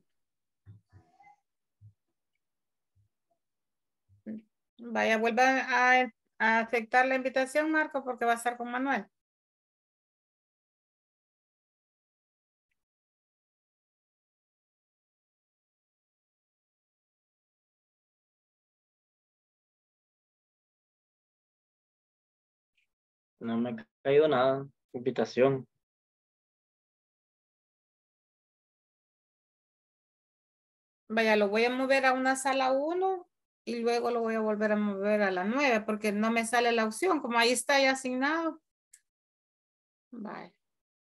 Vaya, vuelva a aceptar la invitación, Marco, porque va a estar con Manuel. No me ha caído nada. Invitación. Vaya, lo voy a mover a una sala 1 y luego lo voy a volver a mover a la 9 porque no me sale la opción, como ahí está ya asignado. Vale.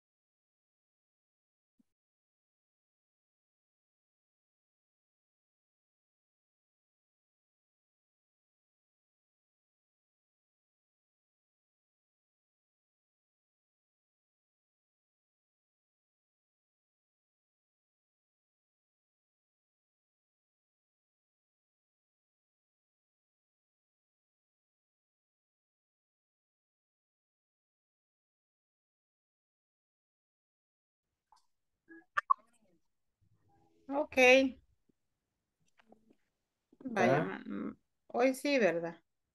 Ok. Vaya, ¿Ah? hoy sí, ¿verdad?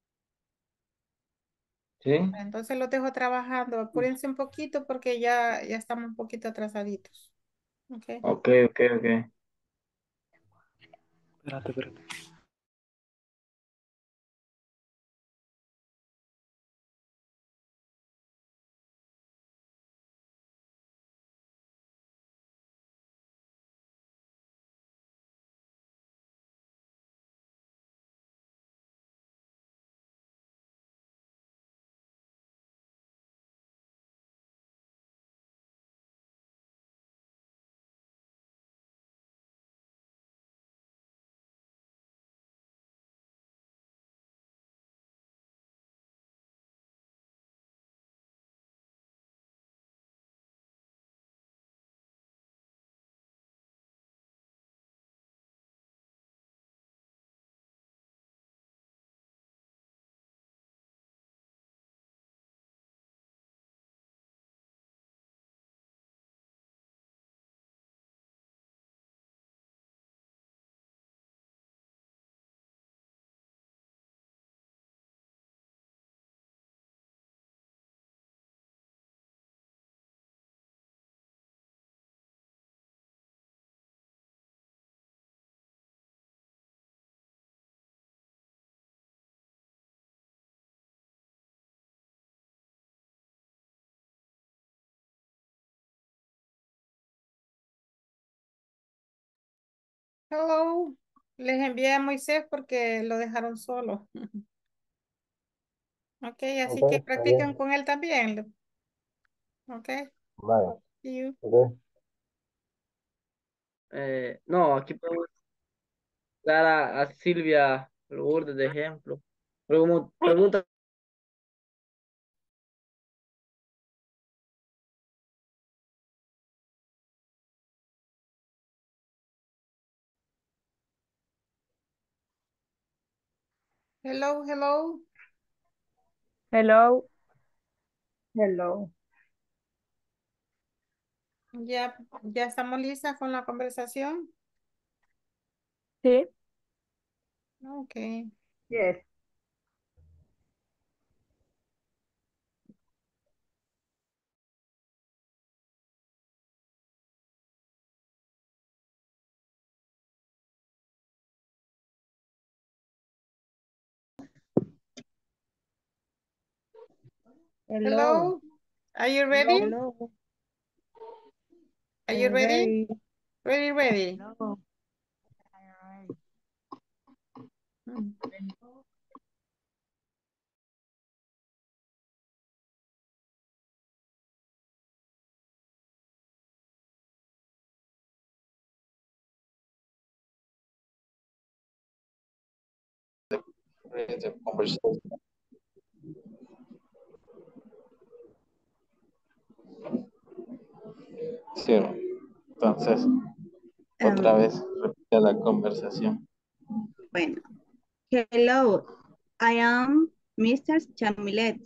Sí. Entonces los dejo trabajando. Apúrense un poquito porque ya estamos un poquito atrasaditos. Ok. Ok. Espérate. Hello. Les envié a Moisés porque lo dejaron solo. Ok, así Ok, que está bien. practican con él también. Ok. Vale. See you. Ok. No, aquí puedo dar a Silvia Lourdes de ejemplo. Pero como pregunta, Hello, hello. Hello. Hello. Ya estamos listas con la conversación. Sí. Ok. Yes. Hello. Hello. Are you Hello. ready? Hello. Are you ready? Ready. Ready. Hello. Mm. The conversation. Sí, entonces, otra vez, repite la conversación. Bueno. Hello, I am Mr. Chamilet.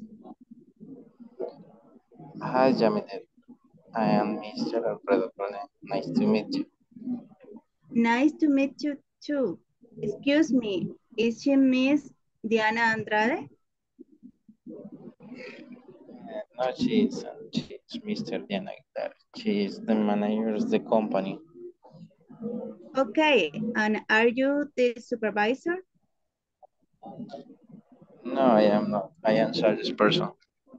Hi, Jamilet. I am Mr. Alfredo Cornet. Nice to meet you. Nice to meet you too. Excuse me, is she Miss Diana Andrade? No, she's Mr. Diana Aguilar. She is the manager of the company. Okay, and are you the supervisor? No, I am not. I am service person.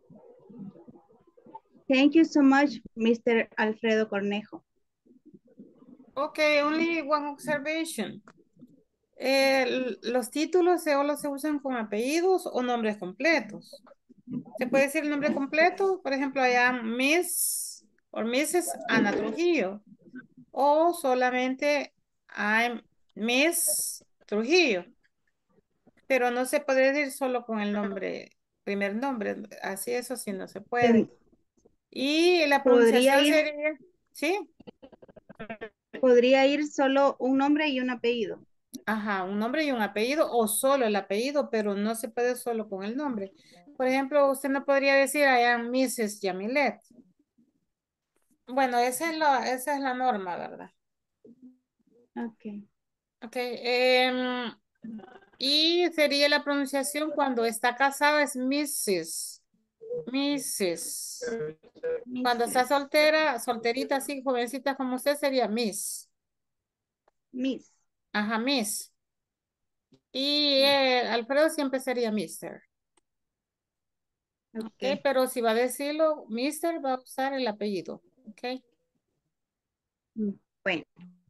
Thank you so much, Mr. Alfredo Cornejo. Okay, only one observation. Los títulos solo se usan con apellidos o nombres completos. Se puede decir el nombre completo, por ejemplo, allá Miss o Mrs. Ana Trujillo. O solamente I'm Miss Trujillo. Pero no se puede decir solo con el nombre, primer nombre. Así eso sí no se puede. Y la pronunciación sería, ¿sí? Podría ir solo un nombre y un apellido. Ajá, un nombre y un apellido o solo el apellido, pero no se puede solo con el nombre. Por ejemplo, usted no podría decir I am Mrs. Yamilet. Bueno, esa es la norma, ¿verdad? Ok. Ok. Y sería la pronunciación cuando está casada es Mrs. Mrs. Cuando está soltera, solterita, así, jovencita como usted, sería Miss. Miss. Ajá, Miss. Y Alfredo siempre sería Mister. Ok, pero si va a decirlo, Mister va a usar el apellido. Ok. Bueno.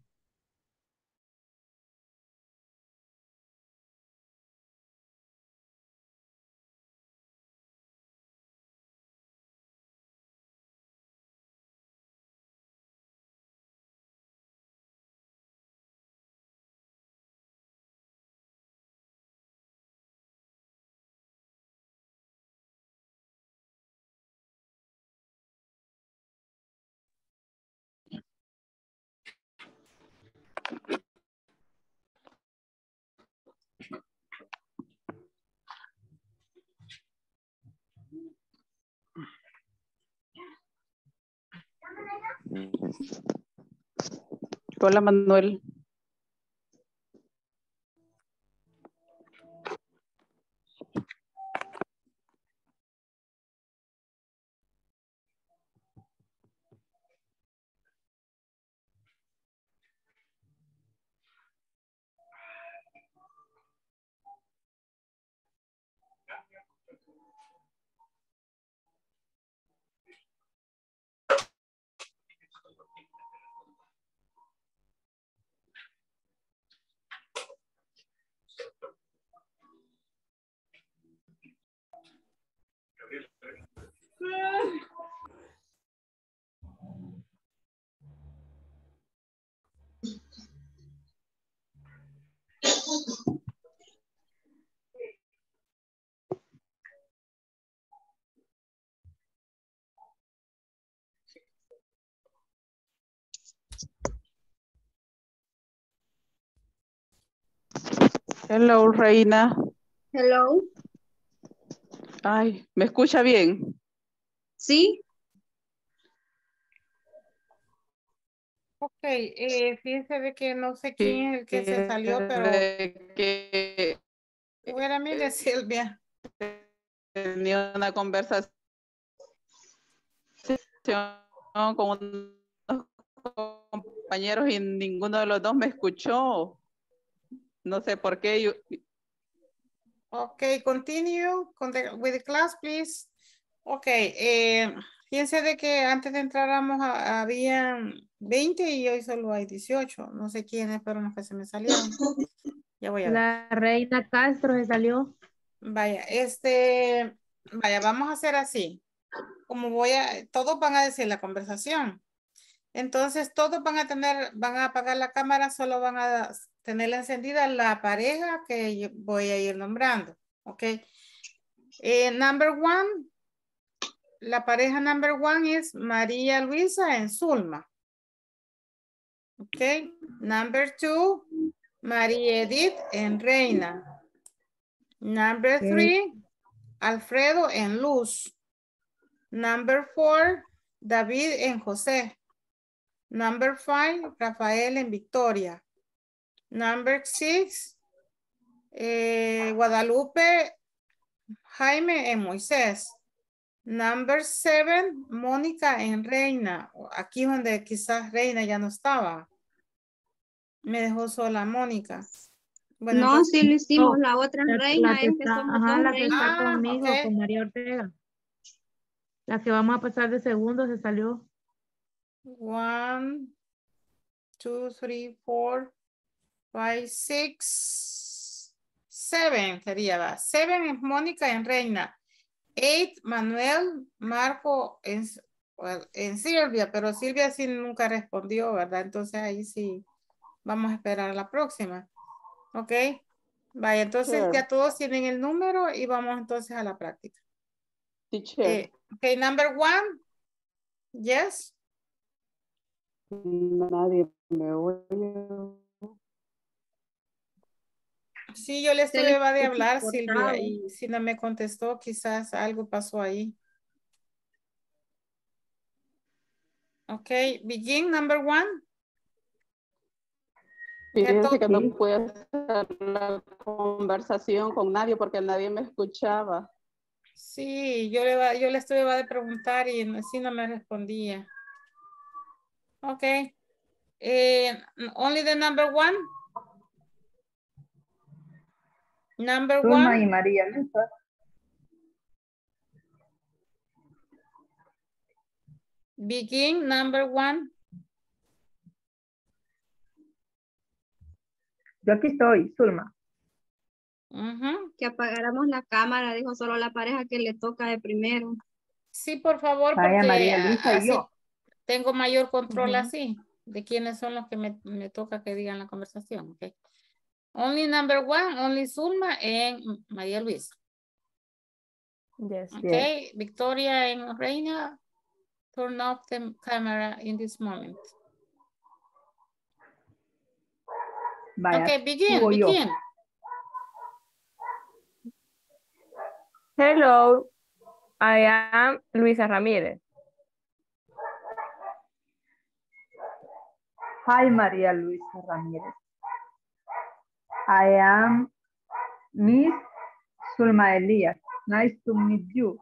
Hola, Manuel. Hello, Reina. Hello. Ay, ¿me escucha bien? Sí. Ok, fíjense de que no sé quién es el que se salió, pero Que fuera mire Silvia. tenía una conversación con unos compañeros y ninguno de los dos me escuchó. No sé por qué. Ok, continue with the class, please. Ok, fíjense de que antes de entrar habían 20 y hoy solo hay 18. No sé quiénes fueron los que se me salieron. Ya voy a ver. La Reina Castro se salió. Vaya, vaya, vamos a hacer así. Todos van a decir la conversación. Entonces, todos van a apagar la cámara, solo van a tenerla encendida la pareja que yo voy a ir nombrando. Ok. Number one, la pareja number one es María Luisa en Zulma. Ok. Number two, María Edith en Reina. Number three, Alfredo en Luz. Number four, David en José. Number five, Rafael en Victoria. Number six, Guadalupe, Jaime en Moisés. Number seven, Mónica en Reina. Aquí donde quizás Reina ya no estaba. Me dejó sola Mónica. Bueno, No, entonces, sí lo hicimos. La otra reina La que es que está, somos ajá, dos la que está reinas. conmigo, ok. con María Ortega. La que vamos a pasar de segundo se salió. 1, 2, 3, 4, 5, 6, 7 sería, va. 7 es Mónica en Reina. 8, Manuel, Marco en Silvia, pero Silvia sí nunca respondió, ¿verdad? Entonces ahí sí vamos a esperar a la próxima. Ok. Vaya, entonces Sure. ya todos tienen el número y vamos entonces a la práctica. Teacher. Ok, number 1. Yes. Nadie me oye. Sí, yo le Se le estuve de escucha hablar, cortado. Silvia, y si no me contestó, quizás algo pasó ahí. Ok, begin number 1. Fíjense que no pude hacer la conversación con nadie porque nadie me escuchaba. Sí, yo le estuve de preguntar y así no me respondía. Ok. Only the number 1. Number Zulma 1. y María Luisa. Begin number 1. Yo aquí estoy, Zulma. Que apagáramos la cámara, dijo solo la pareja que le toca de primero. Sí, por favor, Vaya, porque María Luisa y así yo. tengo mayor control así de quiénes son los que me toca que digan la conversación. Okay. Only number 1, only Zulma and María Luisa. Yes. Okay, Victoria and Reina, turn off the camera in this moment. Vaya, Okay, begin, tú o yo. begin. Hello, I am Luisa Ramírez. Hi, María Luisa Ramírez. I am Miss Zulma Elias. Nice to meet you.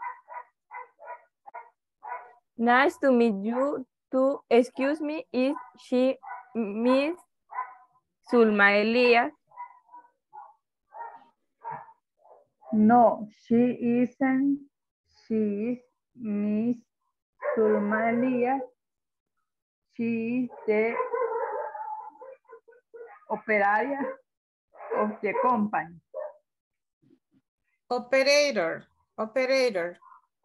Nice to meet you too. Excuse me, is she Miss Zulma Elias? No, she isn't. She is Miss Zulma Elias. She is the operaria of the company. Operator. Operator.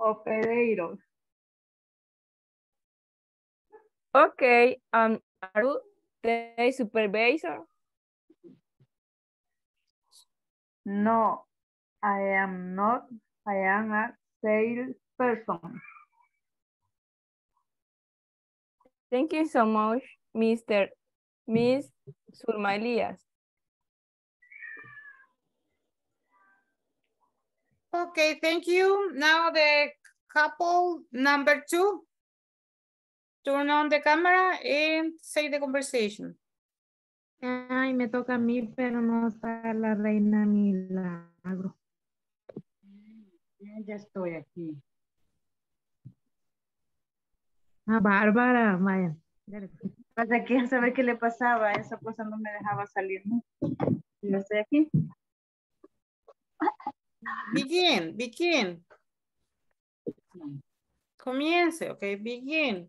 Okay, are you the supervisor? No, I am not. I am a salesperson. Thank you so much, Miss Zulma Elias. Okay, thank you. Now the couple number 2. Turn on the camera and say the conversation. Ay, me toca a mí, pero no está la reina Milagro. Ya estoy aquí. Ah, Bárbara, vaya. Pasa que saber qué le pasaba, esa cosa no me dejaba salir, ¿no? No estoy aquí. Begin. Comience, okay, begin.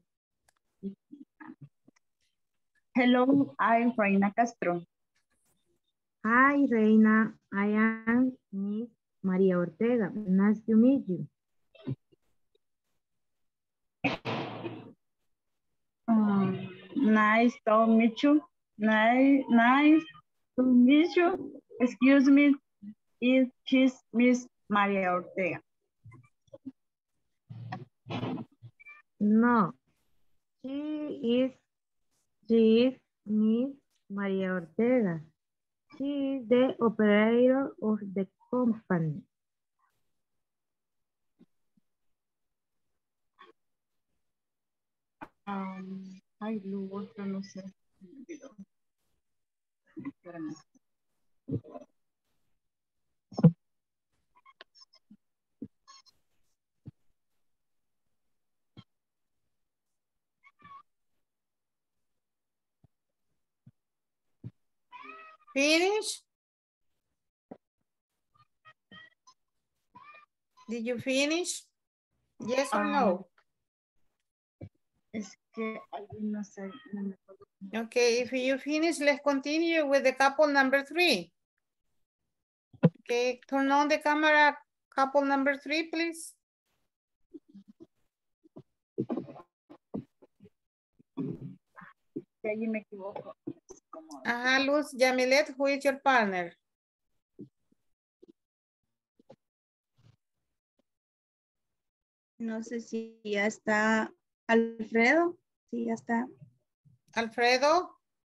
Hello, I'm Reina Castro. Hi, Reina. I am Miss María Ortega. Nice to meet you. Nice to meet you. Nice to meet you. Excuse me, is she's Miss Maria Ortega? No, she is Miss María Ortega. She is the operator of the company. Ay, lo otro no sé. Espérame. Finish? Did you finish? Yes or no? Es que ahí no sé, no me acuerdo. Okay, if you finish, let's continue with the couple number 3. Okay, turn on the camera, couple number 3, please. Que allí me equivoco. Ajá, Luz, Yamilet, who is your partner? No sé si ya está Alfredo. Sí, ya está. Alfredo?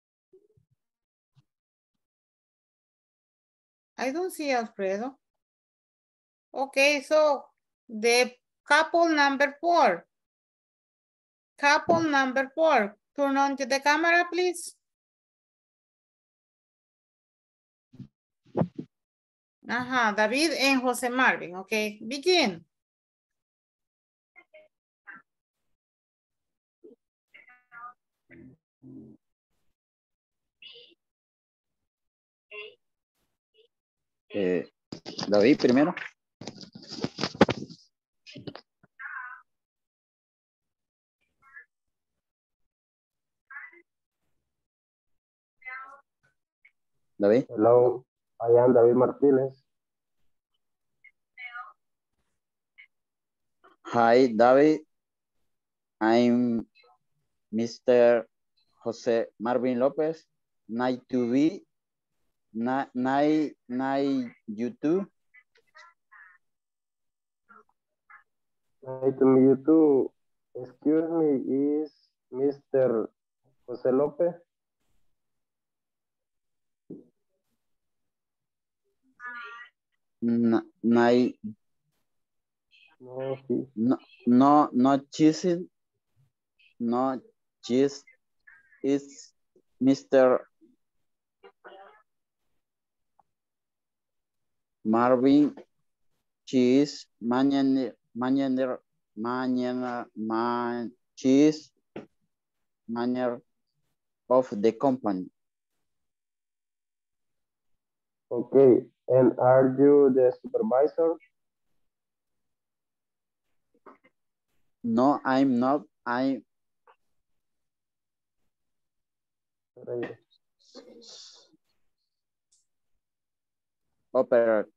I don't see Alfredo. Okay, so the couple number 4. Couple number 4. Turn on the camera, please. Ajá, David and Jose Marvin. Okay, begin. David primero. David. Hello, I am David Martinez. Hi, David. I'm Mr. Jose Marvin Lopez. Nice to be. Nice you too. Nice to meet you too. Excuse me, is Mr. Jose Lopez? Nice. No, sí. No cheese. No cheese is Mr. Marvin Cheese cheese manager of the company. Okay, and are you the supervisor? No, I'm not. I'm operator.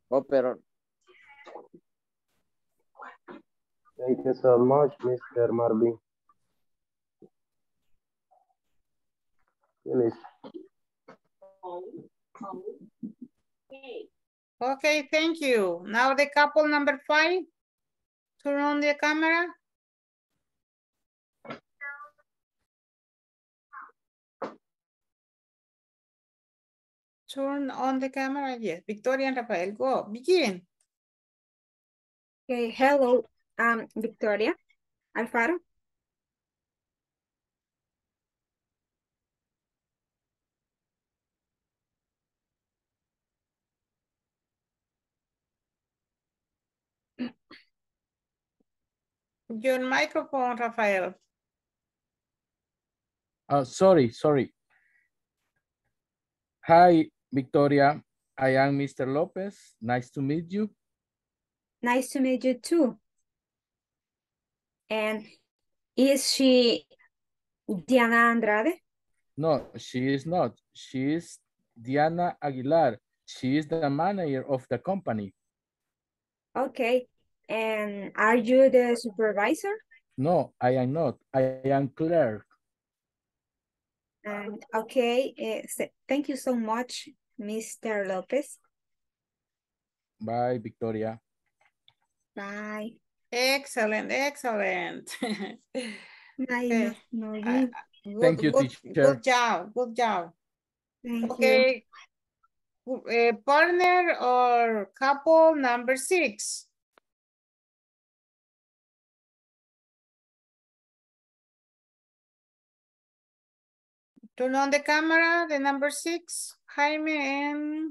Thank you so much, Mr. Marvin. Finish. Okay, thank you. Now the couple number 5. Turn on the camera. Turn on the camera. Yes, Victoria and Rafael, go. Begin. Okay, hello, Victoria. Alfaro. Your microphone, Rafael. Sorry. Hi, Victoria. I am Mr. Lopez. Nice to meet you. Nice to meet you too. And is she Diana Andrade? No, she is not. She is Diana Aguilar. She is the manager of the company. Okay. And are you the supervisor? No, I am not. I am clerk. Okay. Thank you so much, Mr. Lopez. Bye, Victoria. Bye. Excellent. Bye. Thank you, teacher. Good job. Thank okay. Partner or couple number 6. Turn on the camera, the number 6, Jaime and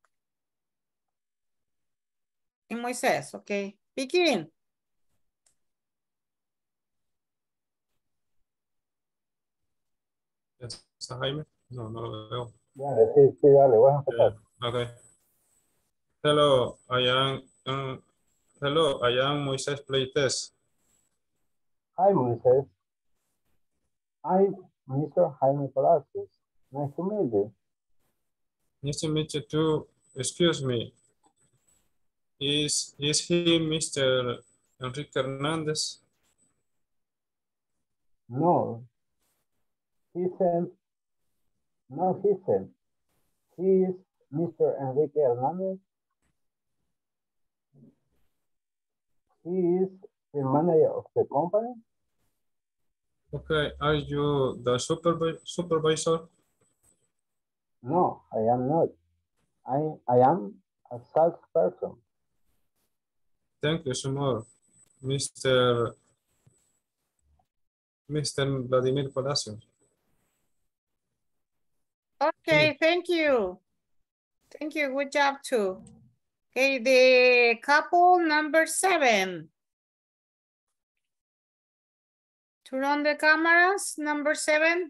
Moisés. Okay, begin. ¿Está Jaime? No lo veo. Dale, sí, dale, voy a empezar. Okay. Hello, I am Moises Playtest. Hi, Moises. I'm Mr. Jaime Palacios. Nice to meet you. Nice to meet you too. Excuse me. Is he Mr. Enrique Hernandez? No, he said, no, he said, he is Mr. Enrique Hernandez. He is the manager of the company. Okay, are you the supervisor? No, I am not. I am a salesperson. Thank you so much, Mr. Vladimir Palacios. Okay, thank you. Thank you, good job too. Okay, the couple number 7. Turn on the cameras, number 7.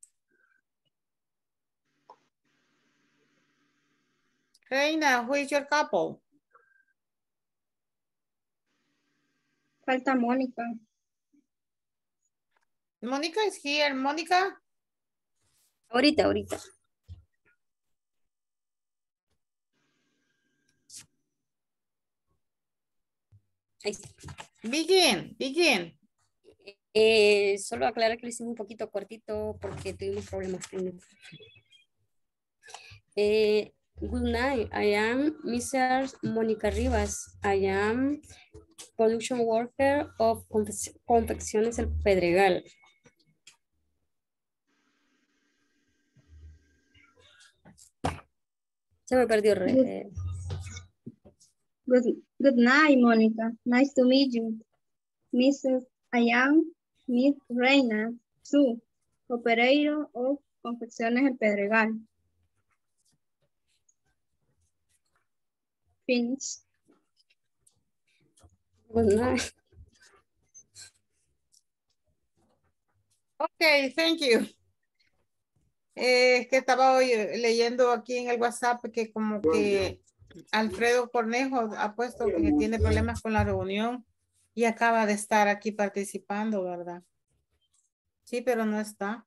Reina, who is your couple? Falta Mónica. Monica is here. Monica? Ahorita. Ahí está. Begin. Solo aclarar que lo hicimos un poquito cortito porque tuvimos problemas técnicos. Good night. I am Mrs. Mónica Rivas. I am production worker of Confecciones El Pedregal. Se me perdió. Good night, Mónica. Nice to meet you. I am Miss Reina Su, operator of Confecciones El Pedregal. Finish. Good night. Okay, thank you. Que estaba hoy leyendo aquí en el WhatsApp que como que Alfredo Cornejo ha puesto que tiene problemas con la reunión y acaba de estar aquí participando, ¿verdad? Sí, pero no está.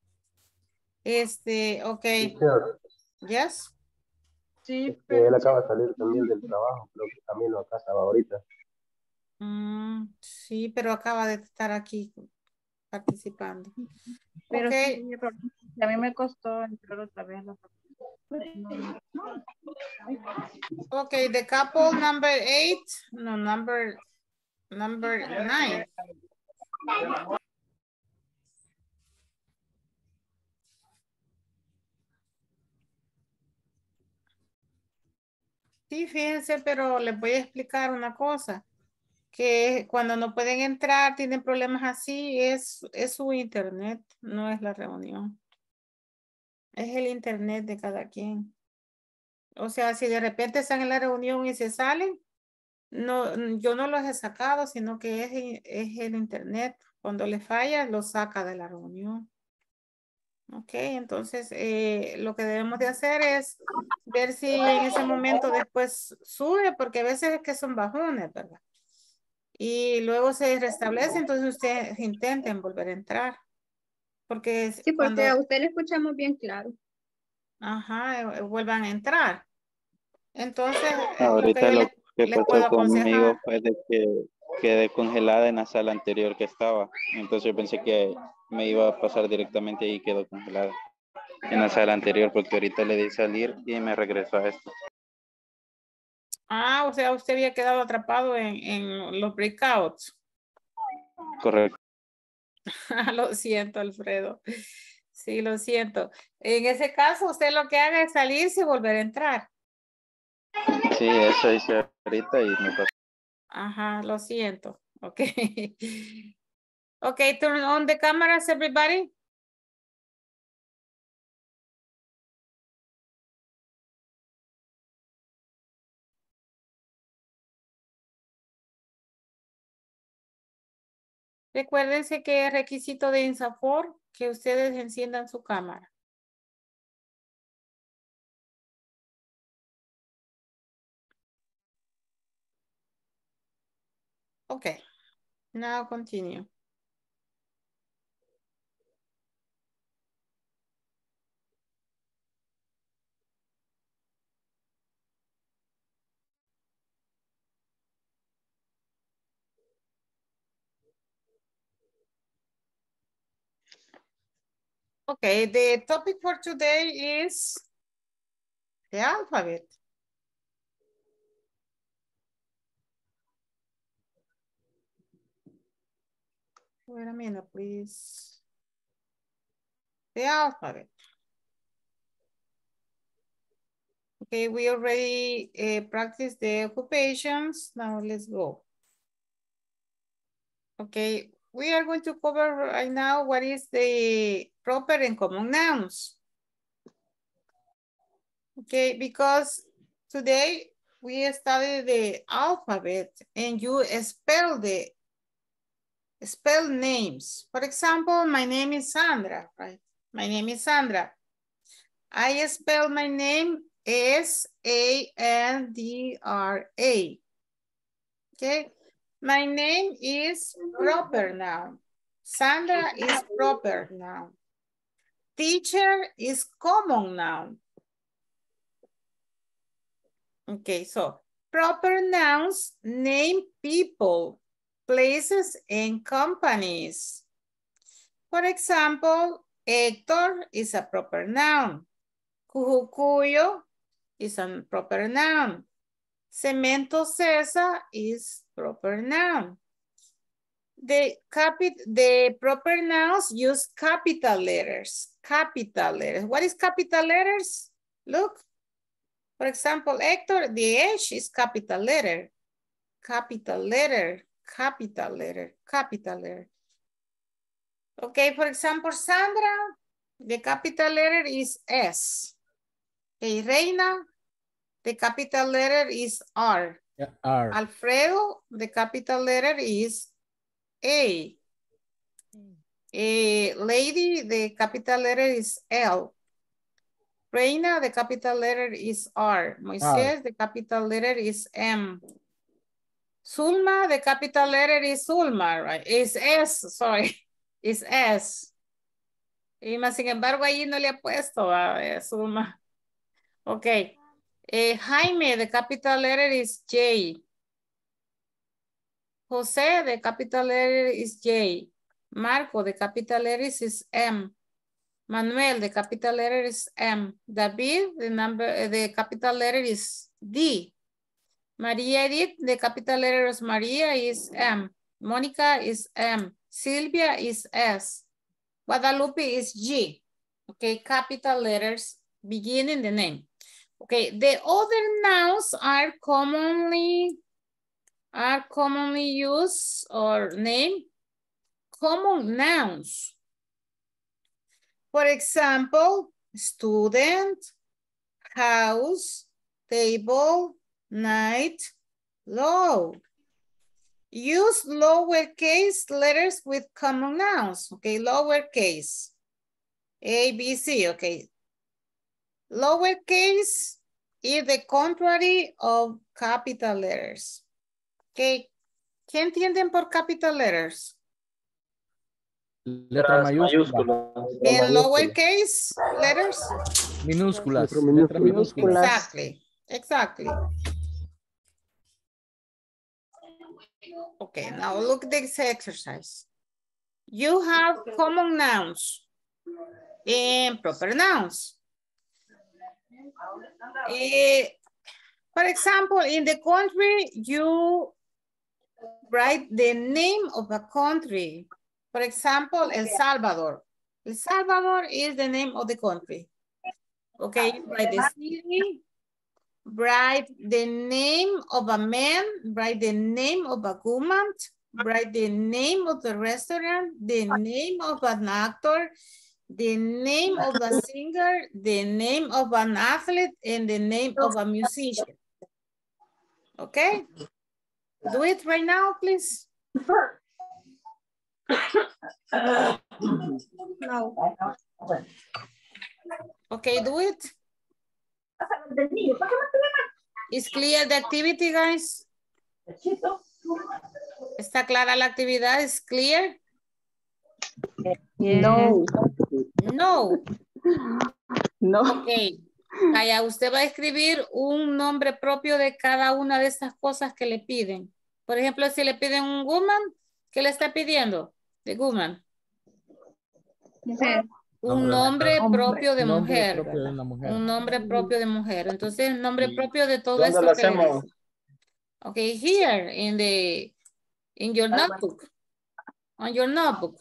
Ok. Yes. Sí, él acaba de salir también del trabajo, creo que camino a casa va ahorita. Sí, pero acaba de estar aquí participando. Pero Okay. sí, a mí me costó entrar otra vez. Okay, the couple number 8, no, number 9. Sí, fíjense, pero les voy a explicar una cosa, que cuando no pueden entrar, tienen problemas así, es su internet, no es la reunión. Es el internet de cada quien. O sea, si de repente están en la reunión y se salen, no, yo no los he sacado, sino que es el internet. Cuando le falla, lo saca de la reunión. Ok, entonces lo que debemos de hacer es ver si en ese momento después sube, porque a veces es que son bajones, ¿verdad? Y luego se restablece, entonces ustedes intenten volver a entrar. Porque sí, porque a usted le escuchamos bien claro. Ajá, vuelvan a entrar. Entonces, Ahorita lo que les puedo pasó conmigo aconsejar. fue de que quedé congelada en la sala anterior que estaba. Entonces yo pensé que me iba a pasar directamente y quedó congelada en la sala anterior porque ahorita le di salir y me regresó a esto. O sea, usted había quedado atrapado en los breakouts. Correcto. Lo siento, Alfredo. Sí, lo siento. En ese caso, usted lo que haga es salirse y volver a entrar. Sí, eso hice ahorita y me pasó. Ajá, lo siento. Ok. Ok, turn on the cameras, everybody. Recuérdense que es requisito de INSAFOR que ustedes enciendan su cámara. Okay, now continue. Okay, the topic for today is the alphabet. Wait a minute, please. The alphabet. Okay, we already practiced the occupations. Now let's go. Okay, we are going to cover right now what is the proper and common nouns. Okay, because today we studied the alphabet and you spell names. For example, my name is Sandra, right? My name is Sandra. I spell my name S-A-N-D-R-A. Okay, my name is proper noun. Sandra is proper noun. Teacher is common noun. Okay, so proper nouns name people, places, and companies. For example, Héctor is a proper noun. Cujucuyo is a proper noun. Cemento César is proper noun. The proper nouns use capital letters. Capital letters. What is capital letters? Look. For example, Héctor, the H is capital letter. Capital letter. Capital letter. Capital letter. Okay, for example, Sandra, the capital letter is S. Okay, Reina, the capital letter is R. Yeah, R. Alfredo, the capital letter is A. Lady, the capital letter is L. Reina, the capital letter is R. Moisés, the capital letter is M. Zulma, the capital letter is Zulma, right? Is S, sorry. Is S. Y más, sin embargo, ahí no le ha puesto a Zulma. Okay. Jaime, the capital letter is J. Jose, the capital letter is J. Marco, the capital letter is M. Manuel, the capital letter is M. David, the capital letter is D. Maria Edith, the capital letter is Maria is M. Monica is M. Silvia is S. Guadalupe is G. Okay, capital letters beginning the name. Okay, the other nouns are commonly used or named common nouns. For example, student, house, table, night, low. Use lowercase letters with common nouns. Okay, lowercase. A, B, C, okay. Lowercase is the contrary of capital letters. Okay, ¿qué entienden por capital letters? Letra mayúscula. And lowercase letters? Minúsculas. Letra minúscula. Exactly, exactly. Okay, now look at this exercise. You have common nouns and proper nouns. For example, in the country, you write the name of a country. For example, El Salvador. El Salvador is the name of the country. Okay, write the city, write the name of a man, write the name of a woman, write the name of the restaurant, the name of an actor, the name of a singer, the name of an athlete, and the name of a musician. Okay? Do it right now, please. No. Okay, do it. Is clear the activity, guys? ¿Está clara la actividad? ¿Es clear? No. No. No. Ok. Allá usted va a escribir un nombre propio de cada una de estas cosas que le piden. Por ejemplo, si le piden un woman, ¿qué le está pidiendo? De woman. Mujer. Un nombre propio de Nombre mujer, propio de ¿verdad? una mujer. Un nombre propio de mujer. Entonces, el nombre propio de todo ¿Dónde esto lo que le hacemos? dice. Okay, here in your notebook. On your notebook.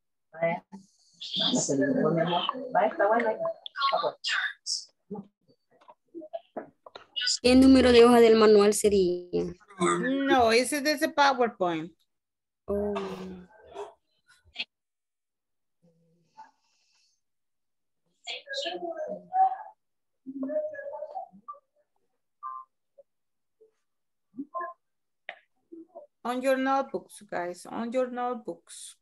¿Qué número de hoja del manual sería? No, ese es de PowerPoint. Oh. On your notebooks, guys, on your notebooks.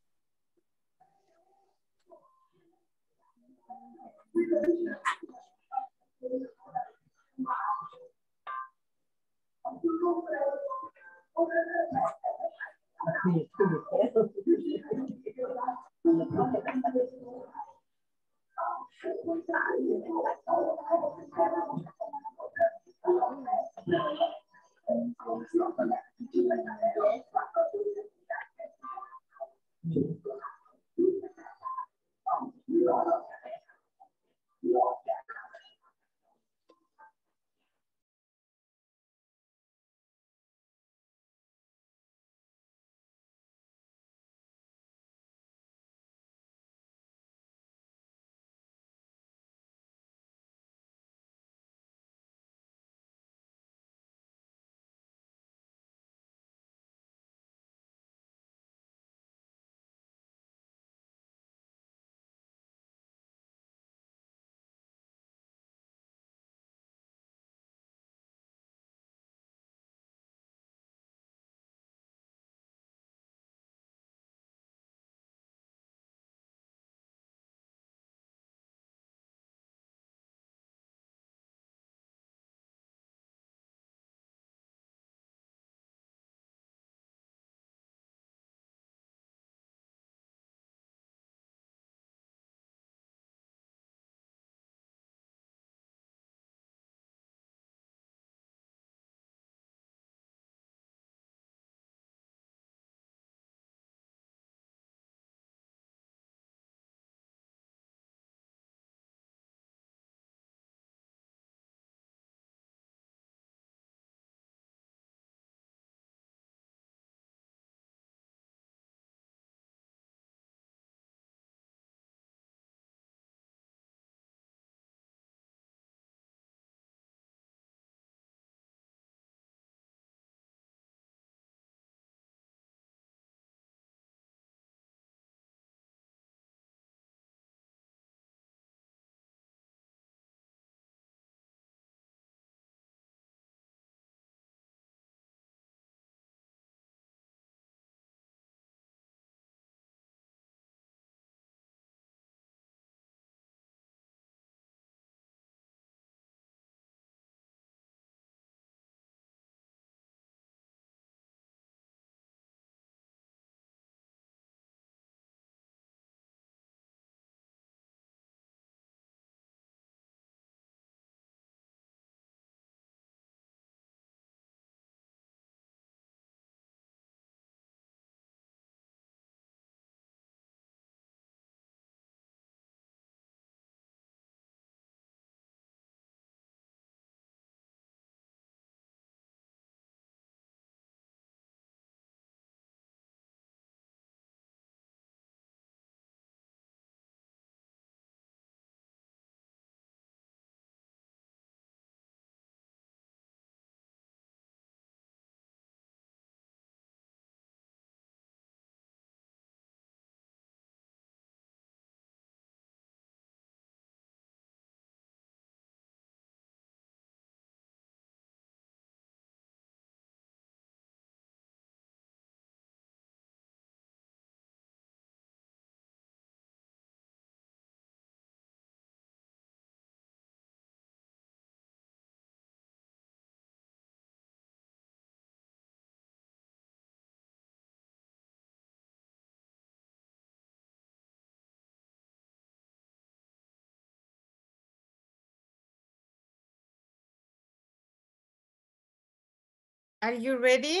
Are you ready?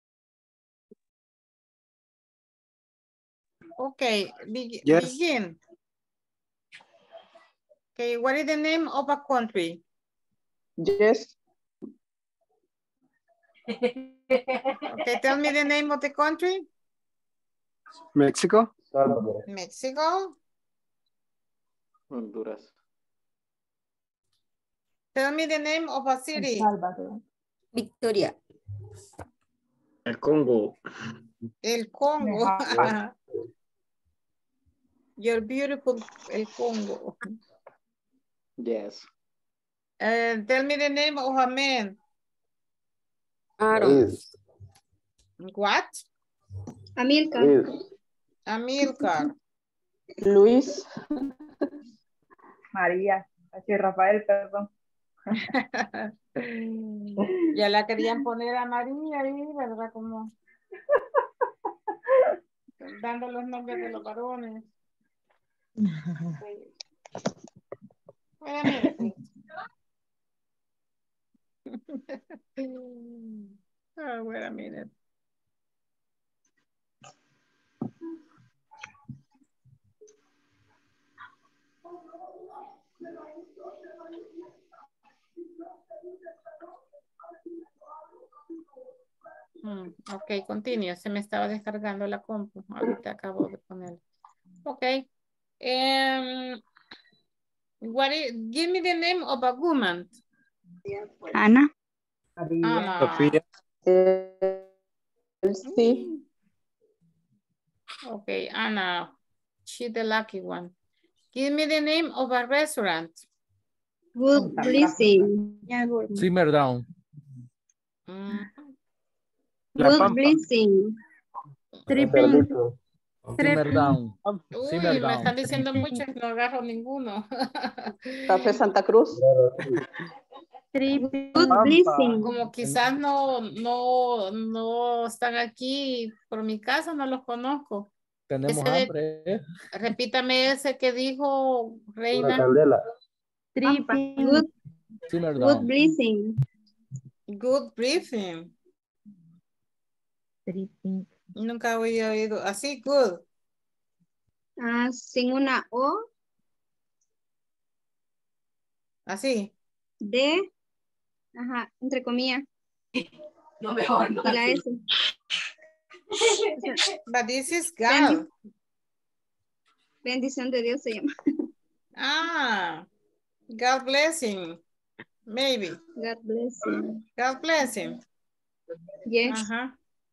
Okay, Yes. begin. Okay, what is the name of a country? Yes. Okay, tell me the name of the country. Mexico. Mexico. Honduras. Tell me the name of a city. Victoria. El Congo. El Congo. You're beautiful, El Congo. Yes. Tell me the name of a man. Aaron. What? Amilcar. Amilcar. Luis. María. Así, Rafael, perdón. Ya la querían poner a María ahí, ¿verdad? Como dando los nombres de los varones. Wait a minute. Oh, wait a minute. Ok, continúa. Se me estaba descargando la compu. Ahorita acabo de poner. Ok. Give me the name of a woman. Ana. Ana. Sofía. Sí. Okay, Anna. She's the lucky one. Give me the name of a restaurant. Good blessing. Simmer down. Good blessing. Tripping. Simmer down. Uy, Simmer me down. están diciendo muchos, no agarro ninguno. Café Santa Cruz. Good blessing. Como quizás no están aquí por mi casa, no los conozco. Tenemos Ese de- hambre. Repítame ese que dijo Reina. Candela. Good, Simmer good down. blessing. Good briefing. Nunca había oído. Así, good. Sin una O, Así. D, ajá, entre comillas. No, mejor no. Y la S. But this is God. Bendición de Dios se llama. Ah, God bless him. Maybe. God bless you. God bless him. Yes. Uh-huh.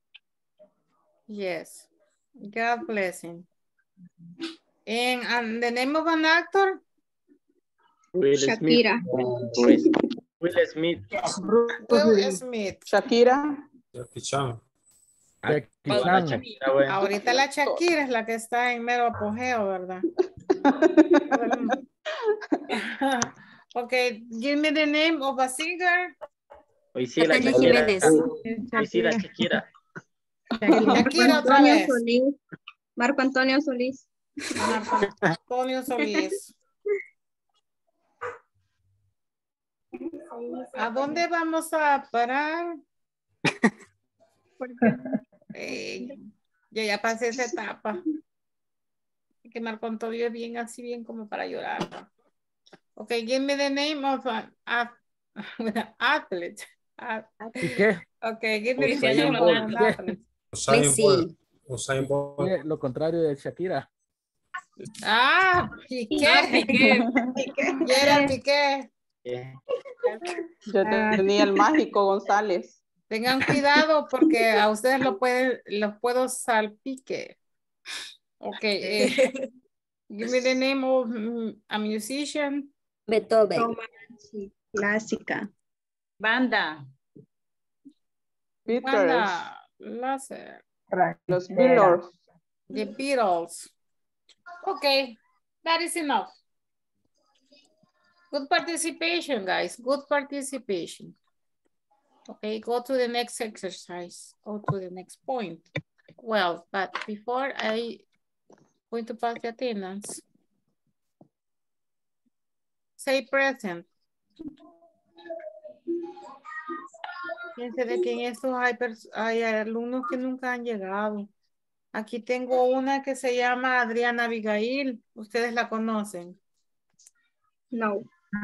Yes. God bless him. And the name of an actor? Will Shakira. Smith. Will Smith. Will Smith. Shakira. Jackie Chan. Jackie La Chan. Shakira, bueno. Ahorita la Shakira es la que está en mero apogeo, ¿verdad? Okay, give me the name of a singer. Hoy sí, la Natalia Shakira. Jiménez. Hoy sí, la Shakira. Shakira otra Antonio vez. Solís. Marco Antonio Solís. Marco Antonio Solís. ¿A dónde vamos a parar? Ya pasé esa etapa. Que Marco Antonio es bien así, bien como para llorar, ¿no? Ok, give me the name of an athlete. ¿Y qué? Ok, give me the Usain name of Bolt. an athlete. Usain Bolt. Usain Bolt. Lo contrario de Shakira. Ah, Piqué. Y era Piqué. Yo tenía el mágico González. Tengan cuidado porque a ustedes los puedo salpique. Ok. Give me the name of a musician. Beethoven. Clásica. Banda. Beatles. Wanda Lasser. Los Beatles. The Beatles. Okay, that is enough. Good participation, guys. Good participation. Okay, go to the next exercise. Go to the next point. Well, but before I going to pass the attendance, say present. Fíjense de que en estos hay alumnos que nunca han llegado. Aquí tengo una que se llama Adriana Abigail. Ustedes la conocen. No.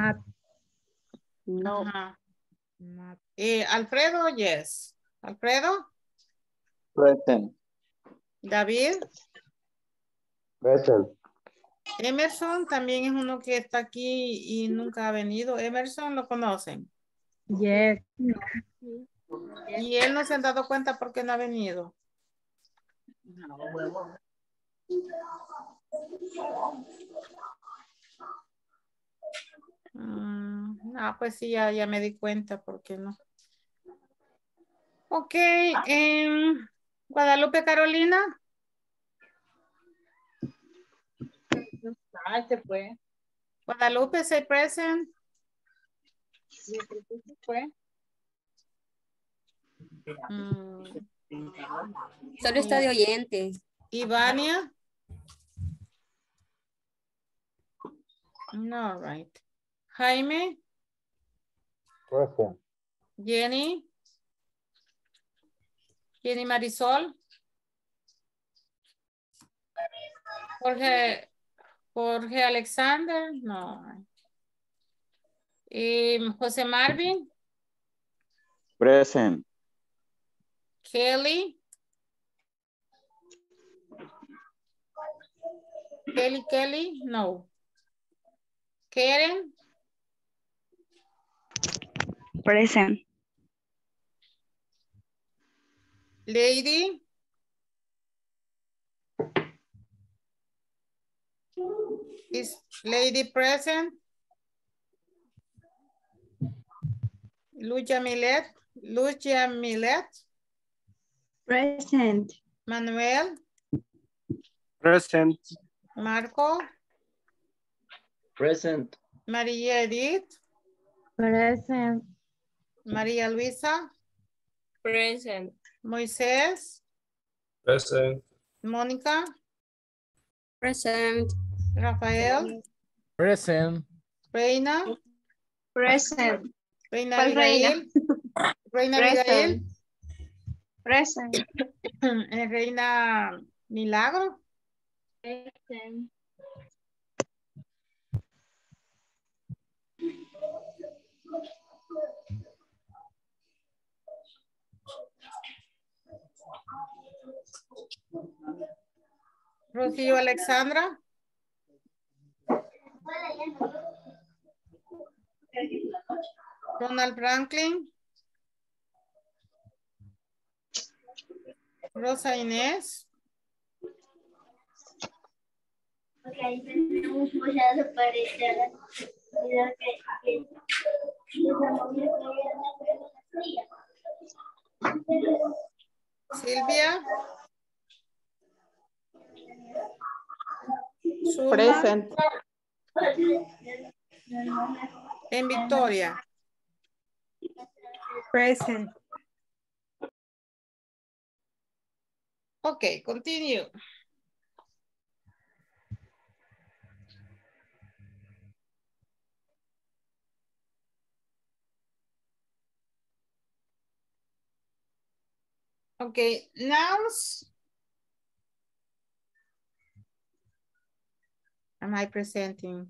No. Ajá. Alfredo, yes. Alfredo, Present. David, Present. Emerson también es uno que está aquí y nunca ha venido. Emerson, ¿lo conocen? Yes. Y él no se han dado cuenta porque no ha venido. Pues sí, ya me di cuenta porque no. Ok, Guadalupe Carolina. Se fue. Guadalupe, say present. Se fue. Solo está de oyente. Ivania. No, right. Jaime. Present. Jenny. Jenny Marisol. Jorge Alexander. No. José Marvin. Present. Kelly. Kelly. No. Karen. Present. Lady. Is Lady present? Lucia Milet. Present. Manuel. Present. Marco. Present. María Edith. Present. María Luisa. Present. Moisés. Present. Mónica. Present. Rafael. Present. Reina. Present. Reina ¿Cuál Abigail. Reina Abigail. Present. Reina Milagro. Present. Rocío Alexandra. Ronald Franklin. Rosa Inés. Silvia. Zulma. Present. En Victoria. Present. Okay, continue. Okay, nouns. Am I presenting?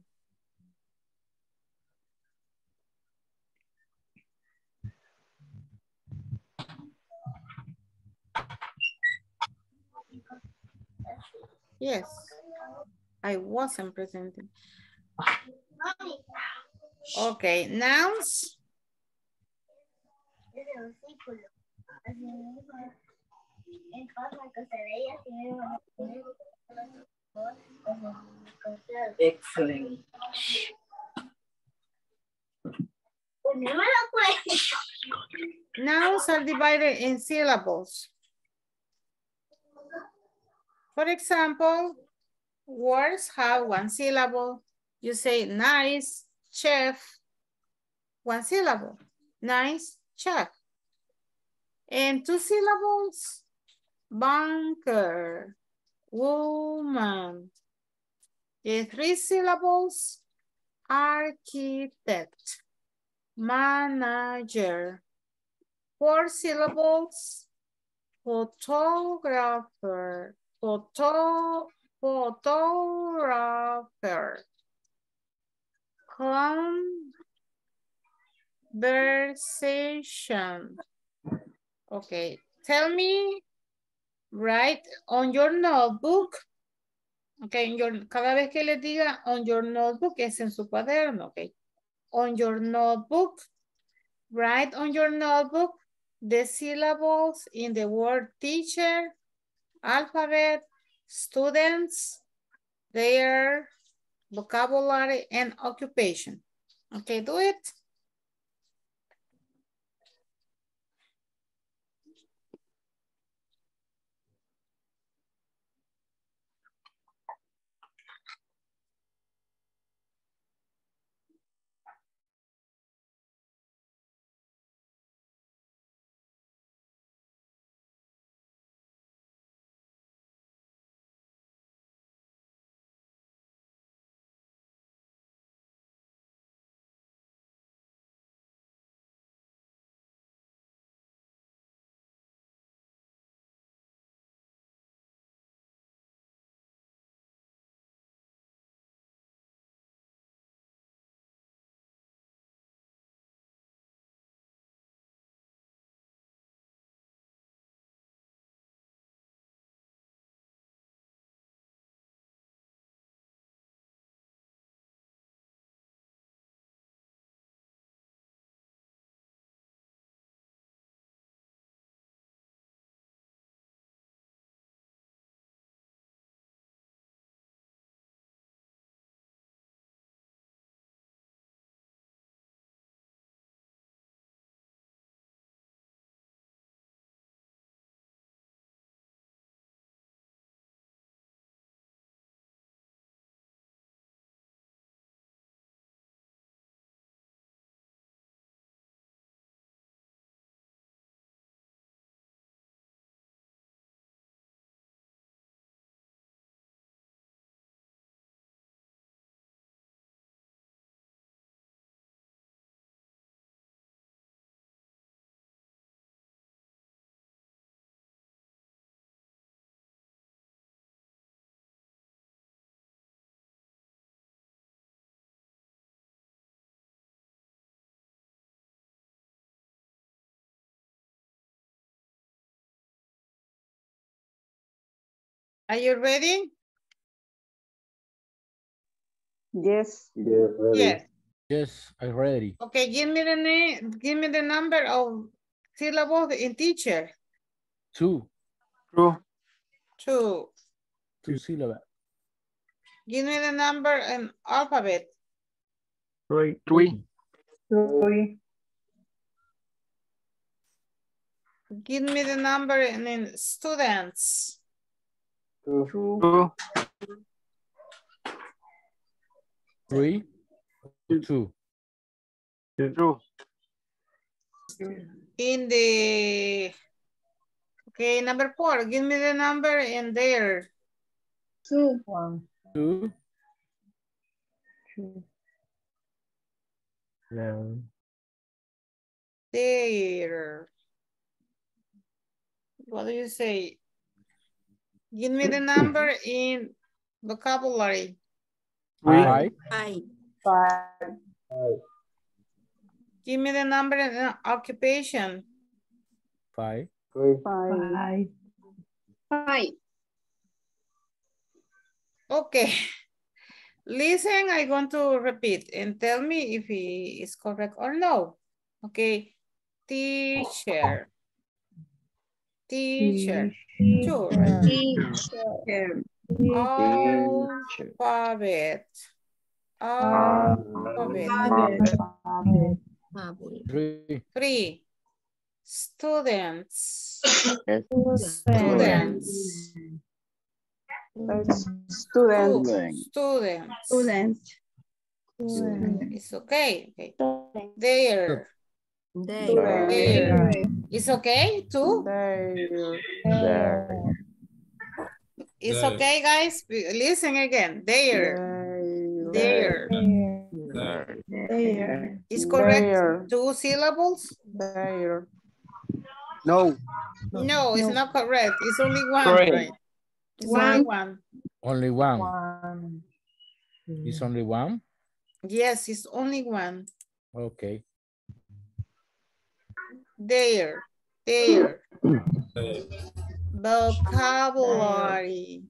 Yes, I wasn't presenting. Okay, nouns. Excellent. Nouns are divided in syllables. For example, words have one syllable. You say nice, chef, one syllable. Nice, chef. And two syllables, banker, woman. And three syllables, architect, manager. Four syllables, photographer, photographer, conversation. Okay, tell me, write on your notebook. Okay, cada vez que les diga on your notebook es en su cuaderno, okay. On your notebook, write on your notebook the syllables in the word teacher, alphabet, students, their vocabulary, and occupation. Okay, do it. Are you ready? Yes. Yes, ready. Yes. Yes, I'm ready. Okay, give me the name, give me the number of syllables in teacher. 2. True. 2. 2 syllables. Give me the number in alphabet. 3. Give me the number in students. 2. 3. 2. True. In the, okay, number 4. Give me the number in there. 2. 2. 2. There. What do you say? Give me the number in vocabulary. 5. 5. Give me the number in occupation. 5. 5. 5. Okay. Listen, I'm going to repeat and tell me if it is correct or no. Okay. Teacher. Teacher. 2, right? Teacher. Alphabet. Alphabet. 3. Students. Students. Students. It's okay. There. It's okay too? It's okay, guys. Listen again. There. Is correct 2 syllables? No. No, it's not correct. It's only 1, right? It's only 1. Only 1. It's only 1? Yes, it's only one. Okay. There. Vocabulary.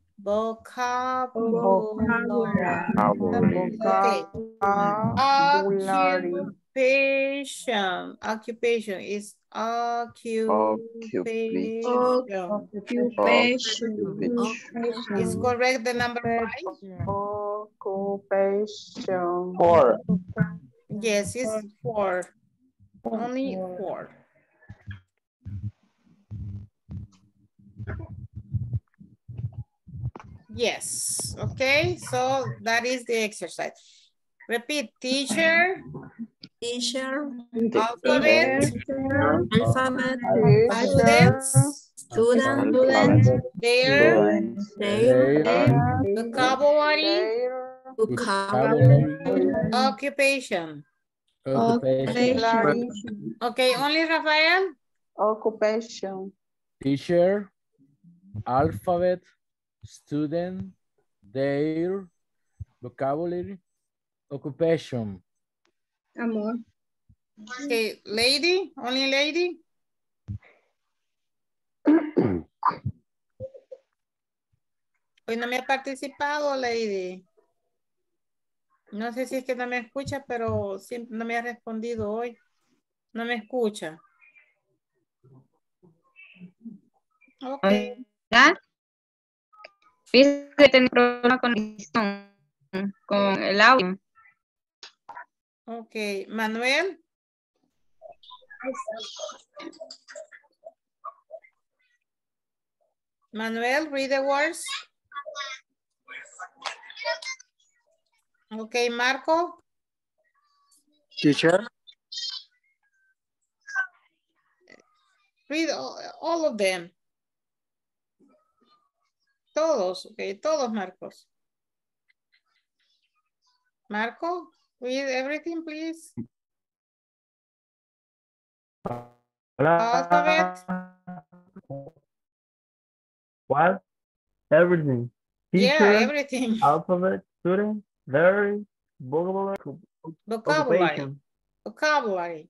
Okay. Occupation is occupation. Is correct the number 5? Occupation. 4. Yes, it's 4. Only 4. Yes. Okay. So that is the exercise. Repeat. Teacher. Alphabet. Students. Their. Vocabulary. Occupation. Okay. Only Rafael. Occupation. Teacher, alphabet, student, their, vocabulary, occupation. Amor. Okay, lady, only lady. Hoy no me ha participado, lady. No sé si es que no me escucha, pero siempre no me ha respondido hoy. No me escucha. Ok. Dice que tiene problema con el audio. Ok, Manuel. Manuel, read the words. Ok, Marco. Teacher. Read all of them. Todos, ok, todos, Marcos. Marco, read everything, please. Alphabet. What? Everything. Teacher, Yeah, everything. Alphabet, student, very, vocabulary, occupation. Vocabulary.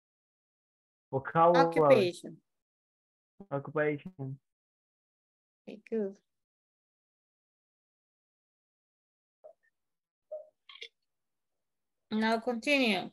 Occupation. Occupation. Okay, good. Now continue.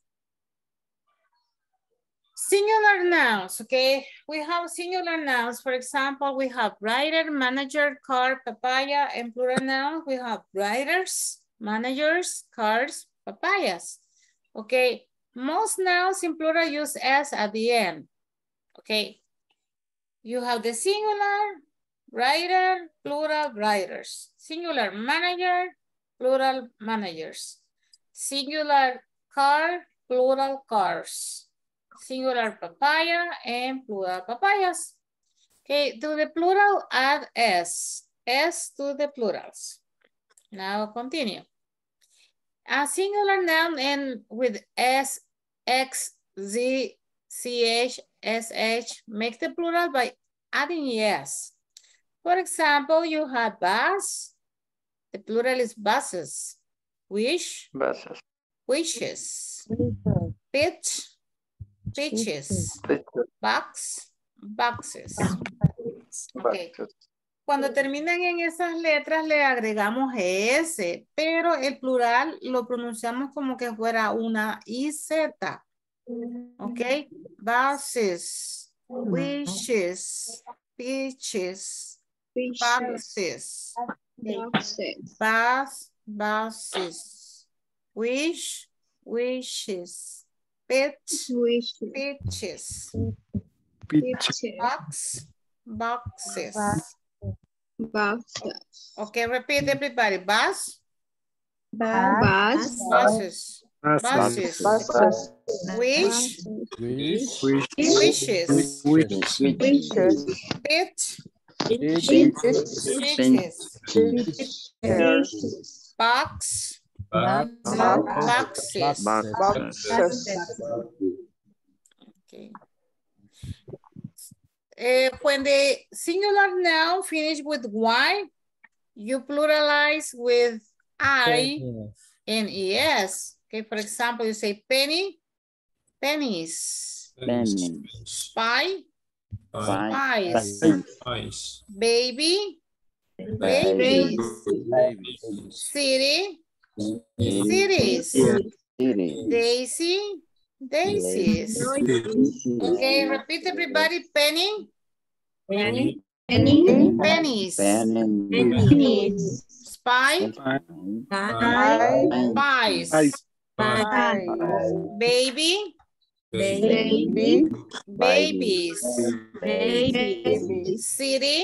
Singular nouns, okay? We have singular nouns. For example, we have writer, manager, car, papaya, and plural nouns. We have writers, managers, cars, papayas. Okay, most nouns in plural use S at the end. Okay, you have the singular, writer, plural, writers. Singular manager, plural managers. Singular car, plural cars. Singular papaya and plural papayas. Okay, to the plural add S. S to the plurals. Now continue. A singular noun and with S, X, Z, CH, SH, make the plural by adding S. For example, you have bus. The plural is buses. Wish. Buses. Wishes. Pitch. Pitches. Box. Boxes. Okay. Cuando terminan en esas letras le agregamos S, pero el plural lo pronunciamos como que fuera una IZ. Ok. Buses. Wishes. Pitches. Boxes. Bus. Buses. Wish. Wishes. Pitch. Pitches. Box. Boxes. Boxes. Okay, repeat everybody. Bus. Bus. Buses. Buses. Buses. Wish. Wish. Wishes. Wishes. Pitch. Pitches. Pitches. Box. Boxes. Okay. When the singular noun finish with Y, you pluralize with I N-E-S. Okay, for example, you say penny, pennies. Penny. Spy, spies. Spies. Baby, babies. City, cities. Daisy, daisies. Okay, repeat everybody. Penny, Penny. pennies. Pennies. Spy, spies. Baby, babies. City,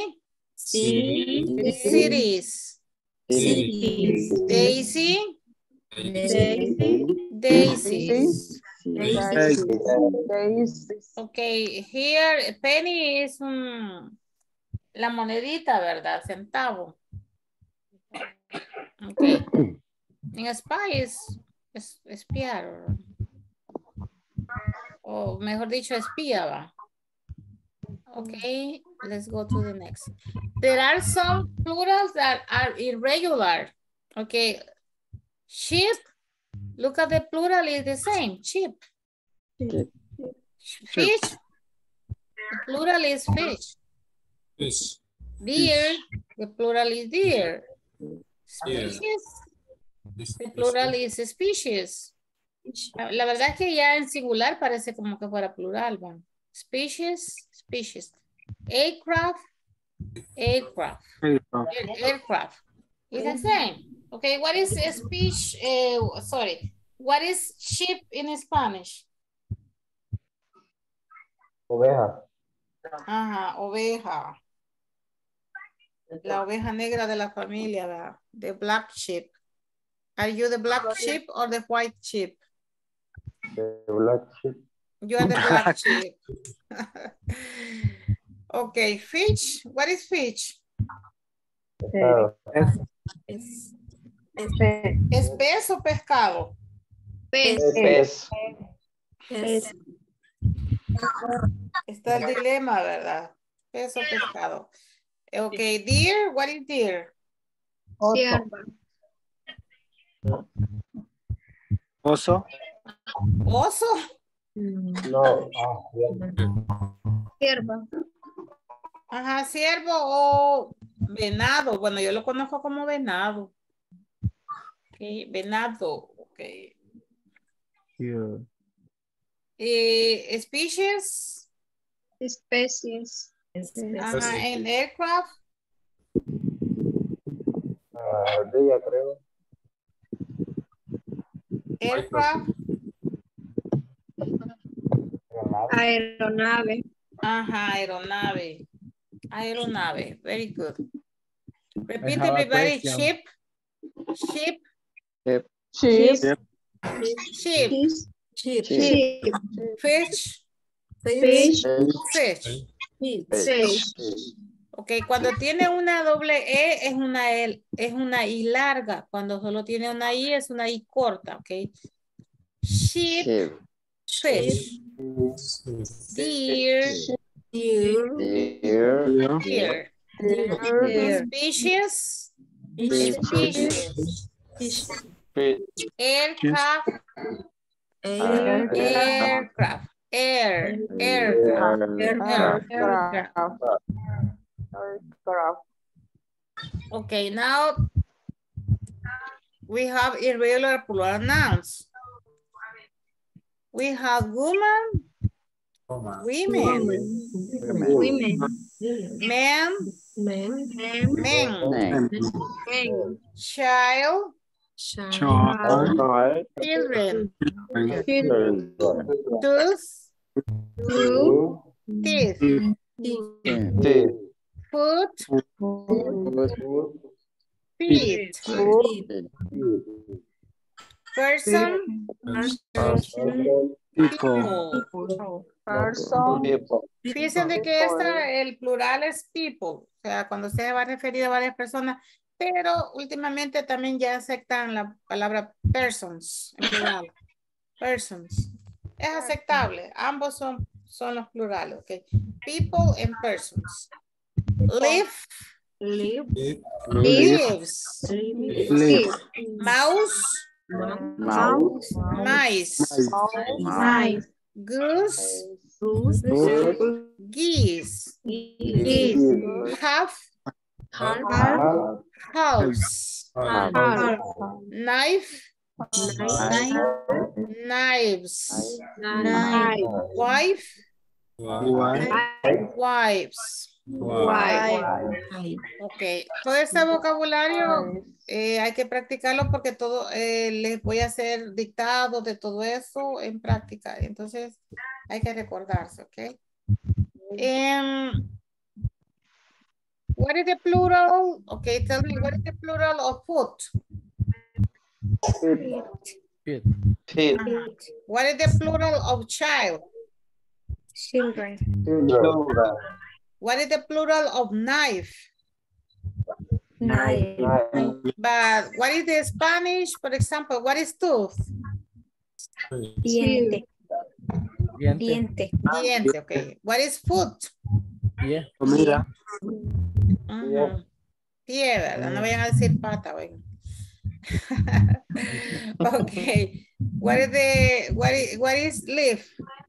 cities. Daisy, daisies. Okay, here penny es la monedita, ¿verdad? Centavo. Okay. En spy es espiar. O mejor dicho, espía, va. Okay, let's go to the next. There are some plurals that are irregular. Okay, sheep. Look at the plural is the same, sheep. Fish, the plural is fish. Fish. Deer, the plural is deer. Species, the plural is species. La verdad es que ya en singular parece como que fuera plural, ¿va? Species, species. Aircraft, aircraft. Aircraft. It's the same. Okay, what is a speech? Sorry. What is sheep in Spanish? Oveja. Ajá, oveja. La oveja negra de la familia, the black sheep. Are you the black sheep or the white sheep? The black sheep. You are the black sheep. Okay, fish. What is fish? ¿Es pez o pescado? Pez. Está el dilema, ¿verdad? Pez o pescado. Okay, deer. What is deer? Oso. ¿Oso? No. Ciervo. Ajá, ciervo o venado. Bueno, yo lo conozco como venado. Okay, venado. Okay. Yeah. Species. Especies. Ajá, en aircraft. Ardilla, creo. Aircraft. Aeronave. Ajá, aeronave. Aeronave. Very good. Repeat have a everybody. question. Ship. Ship. Sheep. Sheep. Sheep. Fish. Fish. Fish. Fish. Ok, cuando tiene una doble E es una I larga. Cuando solo tiene una I es una I corta, ok. Sheep. Fish. Deer. Deer. Species. Species. Aircraft. Aircraft. Aircraft. Okay, now we have irregular plural nouns. We have woman, women, men, child, children, tooth, teeth, foot, feet, person, people. Fíjense de que el plural es people, o sea, cuando se va a referir a varias personas, pero últimamente también ya aceptan la palabra persons, en plural. Persons. Es aceptable, ambos son los plurales, ok. People and persons. Lives. Mouse. Mouse. Mice. Mice. Goose. Geese. Geese. Half. House. Knife. Knives. Wife. Wives. Ok, todo este vocabulario hay que practicarlo porque todo les voy a hacer dictados de todo eso en práctica. Entonces hay que recordarse, ok. What is the plural? Okay, tell me what is the plural of foot? Feet. What is the plural of child? Children. What is the plural of knife? Knife. But what is the Spanish, for example, what is tooth? Diente. Diente. Diente, okay. What is foot? Yeah. Comida. Pie, ¿verdad? No vayan a decir pata, oigan. Okay. What is leaf?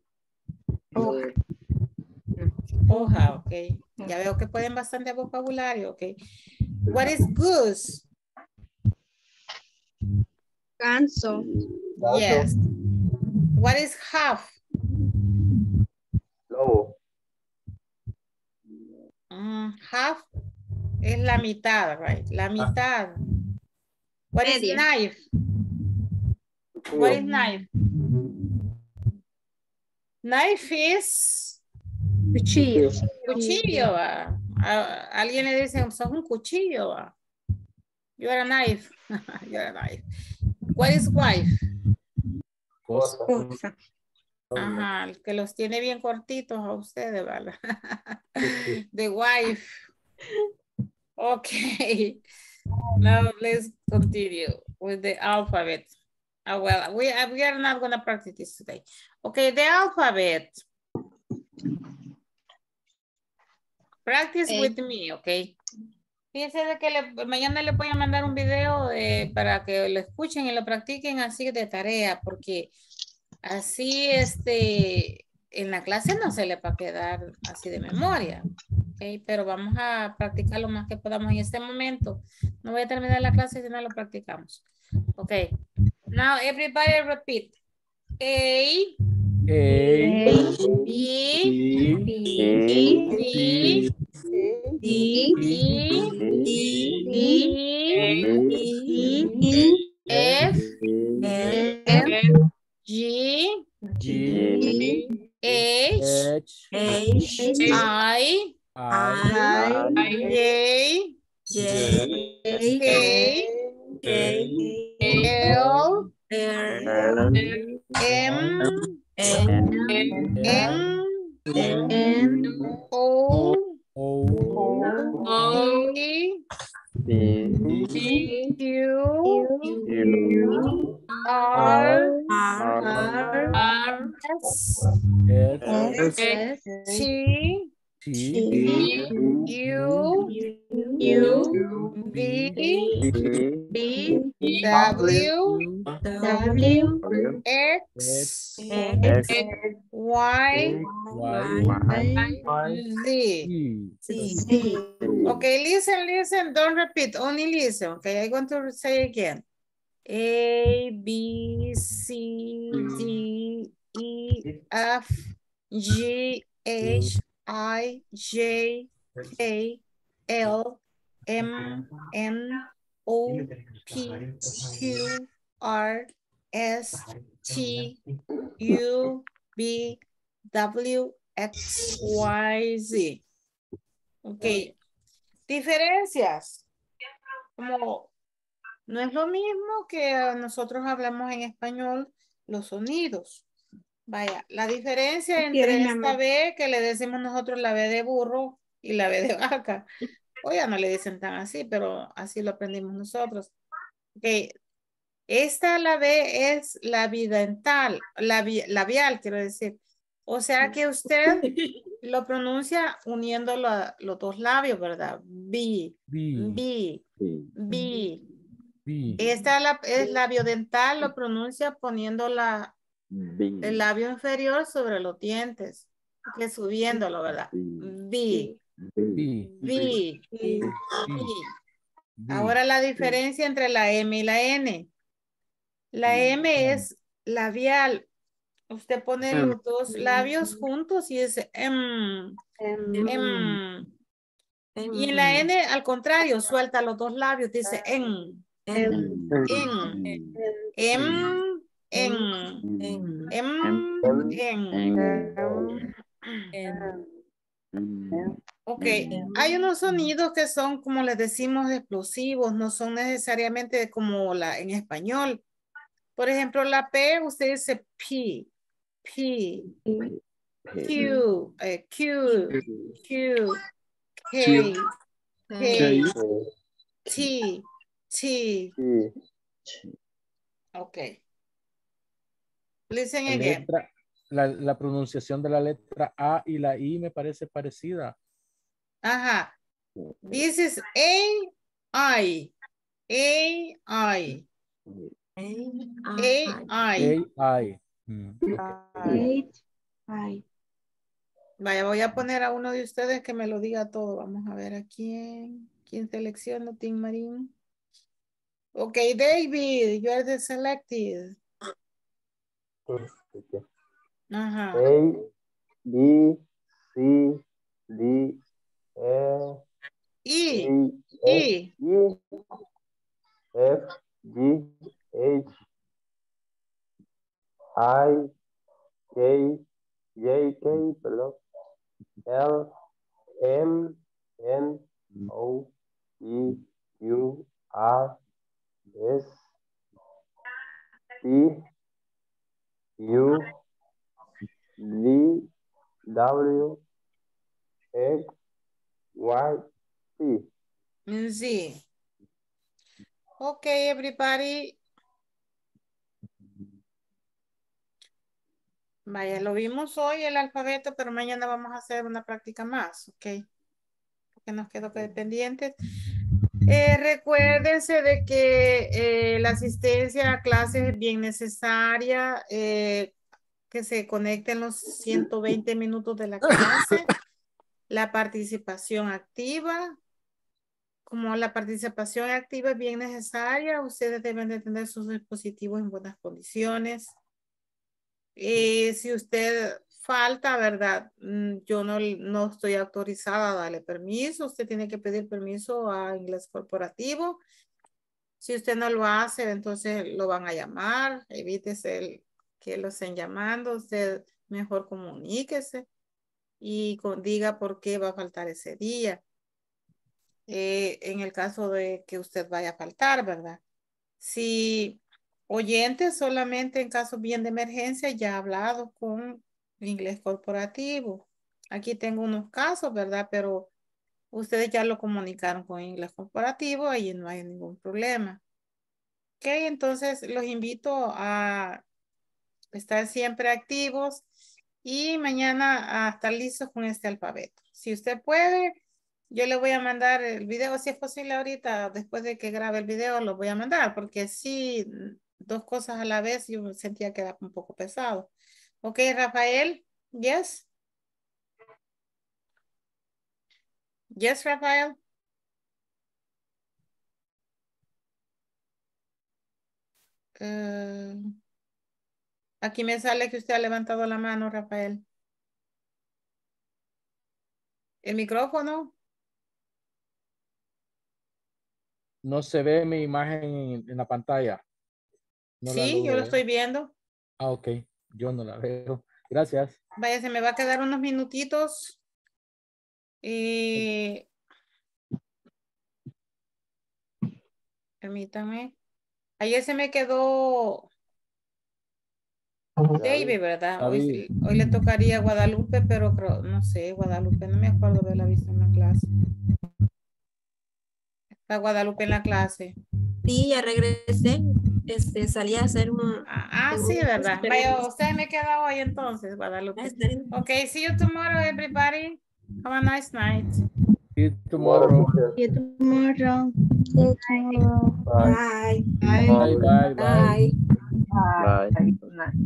Hoja, ok. Ya veo que pueden bastante vocabulario, ok. What is goose? Ganso. Yes. What is half? Lobo. Half es la mitad, right? La mitad. What is knife? What is knife? Knife is cuchillo. Cuchillo. Alguien le dice, sos un cuchillo. You are a knife. You are a knife. What is wife? Esposa. Ajá, el que los tiene bien cortitos a ustedes, ¿verdad? The wife. Okay. Now let's continue with the alphabet. Well, we are not going to practice this today. Okay, the alphabet. Practice with me, okay? Fíjense de que mañana le voy a mandar un video para que lo escuchen y lo practiquen así de tarea, porque así en la clase no se le va a quedar así de memoria. Okay, pero vamos a practicar lo más que podamos en este momento. No voy a terminar la clase si no lo practicamos. Okay. Now everybody repeat. A, B, F, G, H, I, J, K, L, M, N, O, P, Q, R, S, T, U, V, W, X, Y, Z. Okay, listen, don't repeat, only listen. Okay, I'm going to say again. A, B, C, D, E, F, G, H, I, J, K, L, M, N, O, P, Q, R, S, T, U, V, W, X, Y, Z. Ok. Diferencias. Como no es lo mismo que nosotros hablamos en español los sonidos. Vaya, la diferencia entre esta B que le decimos nosotros la B de burro y la B de vaca. O ya no le dicen tan así, pero así lo aprendimos nosotros. Ok. Esta la B es la bidental, labial, quiero decir. O sea que usted lo pronuncia uniendo los dos labios, ¿verdad? B, B, B, B. Esta es labio dental, lo pronuncia poniendo el labio inferior sobre los dientes, que subiéndolo, ¿verdad? B. B. B. B. Ahora la diferencia entre la M y la N. La M es labial. Usted pone los dos labios juntos y es M. M. Y en la N, al contrario, suelta los dos labios, dice en. En. Ok, hay unos sonidos que son, como les decimos, explosivos, no son necesariamente como en español. Por ejemplo, la P, usted dice P, P, Q, Q, K, K, T, T. Ok. Listen again. La pronunciación de la letra A y la I me parece parecida. Ajá. This is I. I. Vaya, voy a poner a uno de ustedes que me lo diga todo. Vamos a ver a quién selecciono, Tim Marín. Ok, David, you are the selected. Ajá. A, B, C, D, E, F, G, H, I, J, perdón, L, M, N, O, P, Q, R, S, T, U, V, W, X, Y, Z. Sí. Ok, everybody. Vaya, lo vimos hoy el alfabeto, pero mañana vamos a hacer una práctica más, ok. Porque nos quedó pendiente. Recuérdense de que la asistencia a clases es bien necesaria, que se conecten los 120 minutos de la clase, la participación activa. Como la participación activa es bien necesaria, ustedes deben de tener sus dispositivos en buenas condiciones. Si usted falta, ¿verdad? Yo no estoy autorizada a darle permiso. Usted tiene que pedir permiso a inglés corporativo. Si usted no lo hace, entonces lo van a llamar. Evítese que lo estén llamando. Usted mejor comuníquese y diga por qué va a faltar ese día. En el caso de que usted vaya a faltar, ¿verdad? Si oyentes solamente en casos bien de emergencia, ya he hablado con inglés corporativo. Aquí tengo unos casos, ¿verdad? Pero ustedes ya lo comunicaron con inglés corporativo, ahí no hay ningún problema. Ok, entonces los invito a estar siempre activos y mañana a estar listos con este alfabeto. Si usted puede, yo le voy a mandar el video, si es posible ahorita, después de que grabe el video, lo voy a mandar, porque sí, dos cosas a la vez, yo sentía que era un poco pesado. Ok, Rafael, yes. Yes, Rafael. Aquí me sale que usted ha levantado la mano, Rafael. ¿El micrófono? No se ve mi imagen en la pantalla. No sí, yo lo estoy viendo. Ah, ok. Yo no la veo. Gracias. Vaya, se me va a quedar unos minutitos. Permítame. Ayer se me quedó David, ¿verdad? Hoy le tocaría Guadalupe, pero creo, no sé, Guadalupe, no me acuerdo de la vista en la clase. Está Guadalupe en la clase. Sí, ya regresé. Salí a hacer un... sí, ¿verdad? Vaya, usted me queda hoy entonces, Guadalupe. Ok, see you tomorrow, everybody. Have a nice night. See you tomorrow. See you tomorrow. Bye. Bye, bye, bye. Bye. Bye. Good night.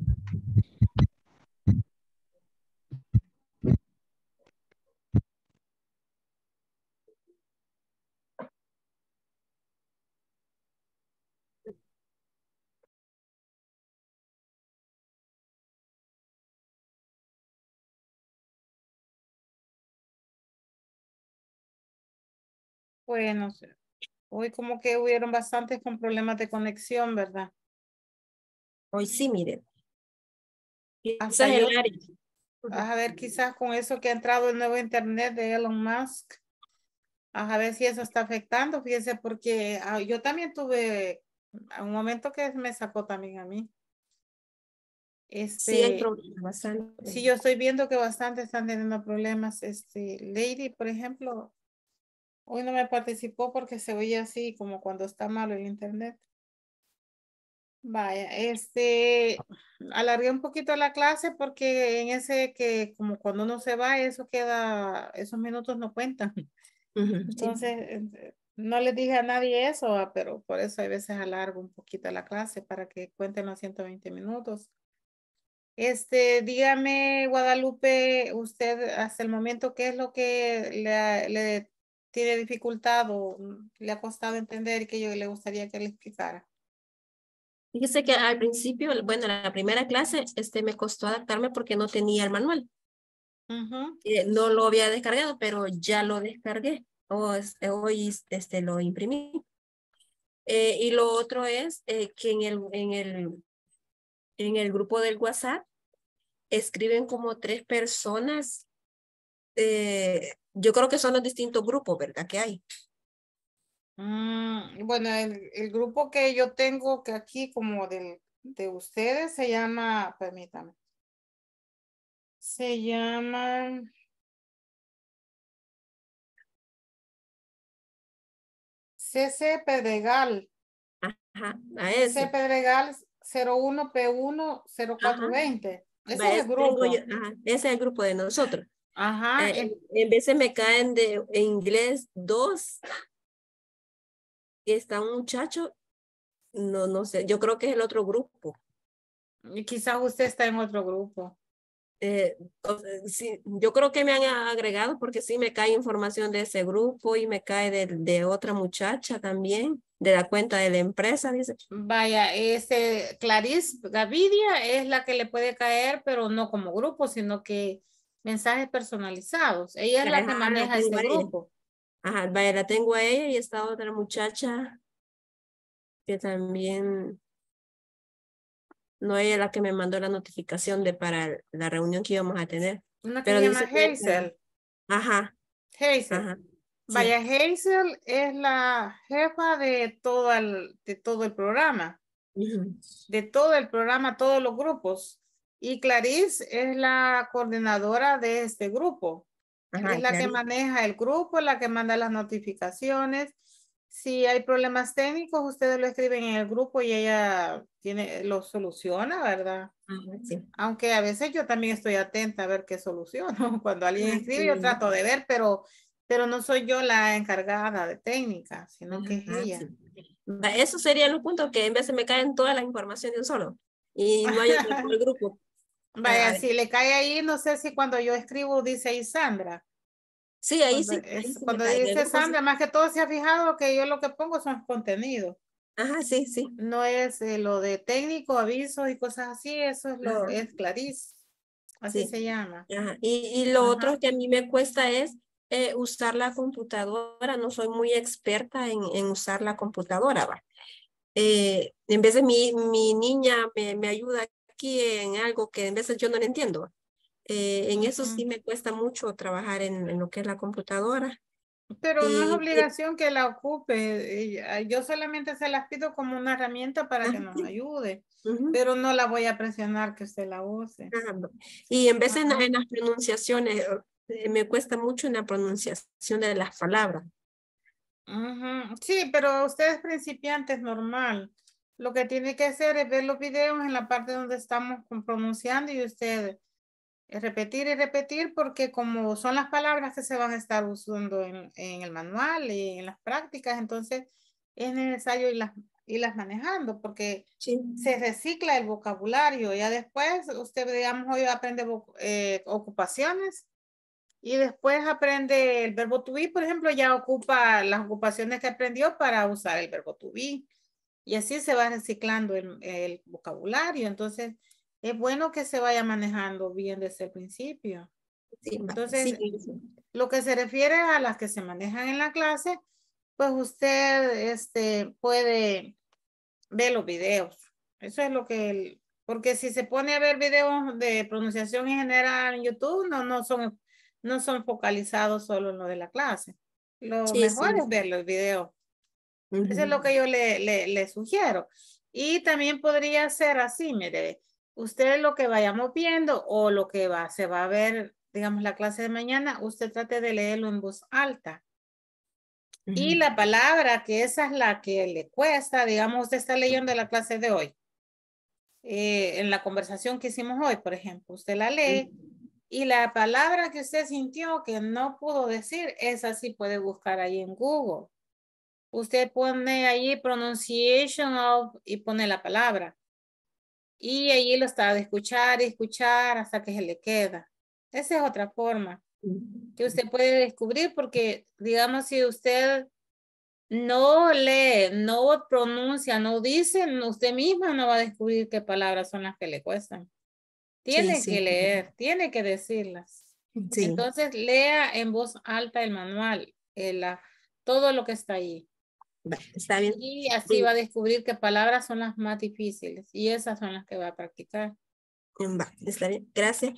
Bueno, hoy como que hubieron bastantes con problemas de conexión, ¿verdad? Hoy sí, miren. Hasta Quizás yo, el área. a ver, quizás con eso que ha entrado el nuevo internet de Elon Musk, a ver si eso está afectando, fíjese, porque yo también tuve un momento que me sacó también a mí. Sí, hay problemas bastante. Sí, yo estoy viendo que bastante están teniendo problemas. Lady, por ejemplo, hoy no me participó porque se oye así como cuando está malo el internet. Vaya, alargué un poquito la clase porque en ese que como cuando uno se va, eso queda, esos minutos no cuentan. Entonces, no les dije a nadie eso, pero por eso a veces alargo un poquito la clase para que cuenten los 120 minutos. Dígame, Guadalupe, usted hasta el momento, ¿qué es lo que le tiene dificultad o le ha costado entender y que yo le gustaría que le explicara? Fíjese que al principio, bueno, la primera clase, me costó adaptarme porque no tenía el manual. No lo había descargado, pero ya lo descargué. Hoy lo imprimí. Y lo otro es que en el grupo del WhatsApp escriben como 3 personas. Yo creo que son los distintos grupos, ¿verdad? Que hay. Bueno, el grupo que yo tengo que aquí como de ustedes se llama, permítame, se llama CC Pedregal. Ajá, a ese. CC Pedregal 01P10420. Ese es el grupo. Ese es el grupo de nosotros. Ajá. En veces me caen en inglés 2. Y está un muchacho, no sé, yo creo que es el otro grupo. Y quizás usted está en otro grupo. Sí, yo creo que me han agregado porque sí me cae información de ese grupo y me cae de otra muchacha también, de la cuenta de la empresa, dice. Vaya, Clarice Gavidia es la que le puede caer, pero no como grupo, sino que mensajes personalizados. Ella es la que maneja ese grupo. Ajá, vaya, la tengo a ella y esta otra muchacha que también, no, ella es la que me mandó la notificación para la reunión que íbamos a tener. Una que pero se llama dice Hazel. Ajá. Hazel. Ajá. Vaya, Hazel es la jefa de todo el programa. De todo el programa, todos los grupos. Y Clarice es la coordinadora de este grupo. Ajá, es la que maneja el grupo, la que manda las notificaciones. Si hay problemas técnicos, ustedes lo escriben en el grupo y ella lo soluciona, ¿verdad? Sí. Aunque a veces yo también estoy atenta a ver qué soluciono. Cuando alguien escribe, yo trato de ver, pero no soy yo la encargada de técnica, sino que es ella. Sí. Eso serían los puntos que en vez me caen toda la información de un solo. Y no hay otro por el grupo. Vaya, si le cae ahí, no sé si cuando yo escribo dice ahí Sandra. Sí, ahí cuando dice Sandra, más que todo se ha fijado que yo lo que pongo son contenidos. Ajá, sí, sí. No es lo de técnico, avisos y cosas así, eso es Clarice. Así se llama. Ajá. Y lo otro que a mí me cuesta es usar la computadora. No soy muy experta en usar la computadora, ¿va? En vez de mi niña me ayuda aquí en algo que en veces yo no le entiendo. En eso sí me cuesta mucho trabajar en lo que es la computadora. Pero no es obligación que la ocupe. Yo solamente se las pido como una herramienta para que nos ayude. Pero no la voy a presionar que usted la use. Y en vez en las pronunciaciones, me cuesta mucho en la pronunciación de las palabras. Sí, pero usted es principiante, es normal. Lo que tiene que hacer es ver los videos en la parte donde estamos pronunciando y usted repetir y repetir porque como son las palabras que se van a estar usando en el manual y en las prácticas, entonces es necesario irlas manejando porque se recicla el vocabulario. Ya después usted, digamos, hoy aprende ocupaciones y después aprende el verbo to be, por ejemplo, ya ocupa las ocupaciones que aprendió para usar el verbo to be. Y así se va reciclando el vocabulario. Entonces, es bueno que se vaya manejando bien desde el principio. Entonces, lo que se refiere a las que se manejan en la clase, pues usted puede ver los videos. Eso es lo que... porque si se pone a ver videos de pronunciación en general en YouTube, no son focalizados solo en lo de la clase. Lo mejor es ver los videos. Eso es lo que yo le sugiero. Y también podría ser así, mire, usted lo que vayamos viendo o lo que se va a ver, digamos, la clase de mañana, usted trate de leerlo en voz alta. Y la palabra, que esa es la que le cuesta, digamos, usted está leyendo la clase de hoy. En la conversación que hicimos hoy, por ejemplo, usted la lee y la palabra que usted sintió que no pudo decir, esa sí puede buscar ahí en Google. Usted pone ahí pronunciation of y pone la palabra. Y allí lo está de escuchar y escuchar hasta que se le queda. Esa es otra forma que usted puede descubrir porque, digamos, si usted no lee, no pronuncia, no dice, usted misma no va a descubrir qué palabras son las que le cuestan. Tiene que leer, tiene que decirlas. Entonces, lea en voz alta el manual, todo lo que está ahí. Está bien. Y así va a descubrir qué palabras son las más difíciles y esas son las que va a practicar. Está bien, gracias.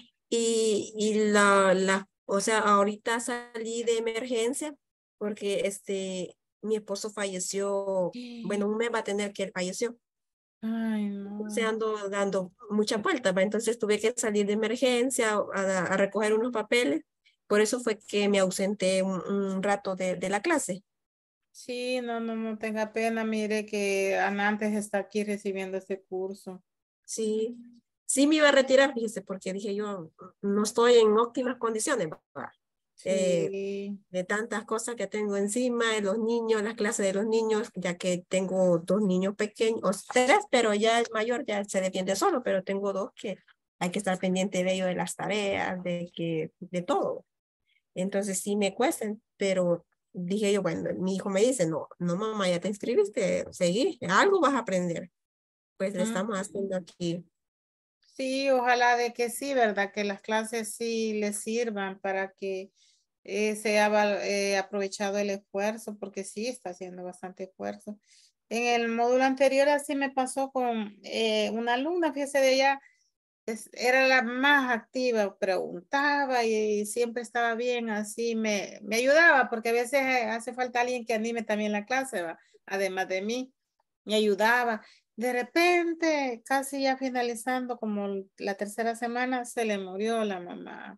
O sea, ahorita salí de emergencia porque mi esposo falleció, bueno, un mes va a tener que él falleció. Ay, no. O sea, ando dando muchas vueltas, ¿va? Entonces tuve que salir de emergencia a recoger unos papeles. Por eso fue que me ausenté un rato de la clase. Sí, no tenga pena. Mire que Anantes está aquí recibiendo este curso. Sí, sí me iba a retirar, fíjese, porque dije yo, no estoy en óptimas condiciones, ¿verdad? De tantas cosas que tengo encima, de los niños, las clases de los niños, ya que tengo 2 niños pequeños, 3, pero ya el mayor ya se defiende solo, pero tengo 2 que hay que estar pendiente de ellos, de las tareas, de todo. Entonces sí me cuestan, pero dije yo, bueno, mi hijo me dice, no mamá, ya te inscribiste, seguí, algo vas a aprender. Pues le estamos haciendo aquí. Sí, ojalá de que sí, ¿verdad? Que las clases sí les sirvan para que se haya aprovechado el esfuerzo, porque sí está haciendo bastante esfuerzo. En el módulo anterior así me pasó con una alumna, fíjese de ella, era la más activa, preguntaba y siempre estaba bien, así me ayudaba, porque a veces hace falta alguien que anime también la clase, ¿va? Además de mí, me ayudaba. De repente, casi ya finalizando como la 3ª semana, se le murió la mamá.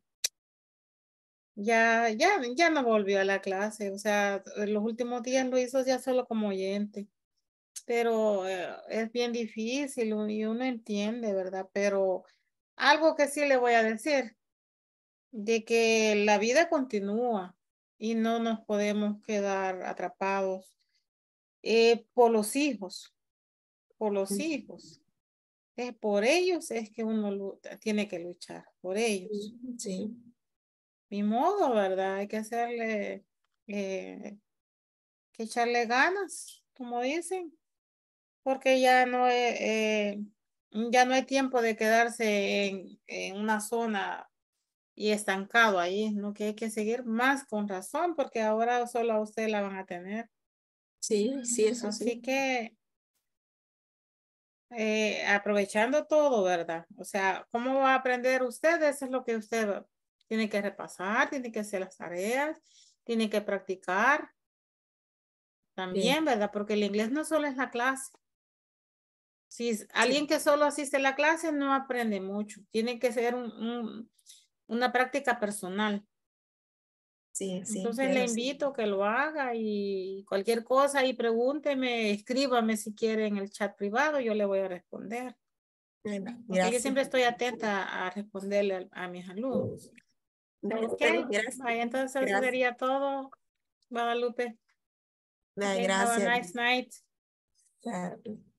Ya no volvió a la clase, o sea, los últimos días lo hizo ya solo como oyente, pero es bien difícil y uno entiende, ¿verdad? Pero algo que sí le voy a decir, de que la vida continúa y no nos podemos quedar atrapados por los hijos, por ellos es que uno tiene que luchar, por ellos. Sí. Ni modo, ¿verdad? Hay que hacerle, que echarle ganas, como dicen, porque ya no hay tiempo de quedarse en una zona y estancado ahí, ¿no? Que hay que seguir más con razón, porque ahora solo a usted la van a tener. Sí, eso Así sí. que aprovechando todo, ¿verdad? O sea, ¿cómo va a aprender usted? Eso es lo que usted tiene que repasar, tiene que hacer las tareas, tiene que practicar también, ¿verdad? Porque el inglés no solo es la clase. Si alguien que solo asiste a la clase no aprende mucho. Tiene que ser una práctica personal. Sí. Entonces le invito a que lo haga y cualquier cosa y pregúnteme, escríbame si quiere en el chat privado, yo le voy a responder. Porque yo Gracias. siempre estoy atenta a responderle a mis alumnos. Ok, Gracias. vaya, entonces eso Gracias. sería todo, Guadalupe. Okay, have a Gracias. nice night. Claro.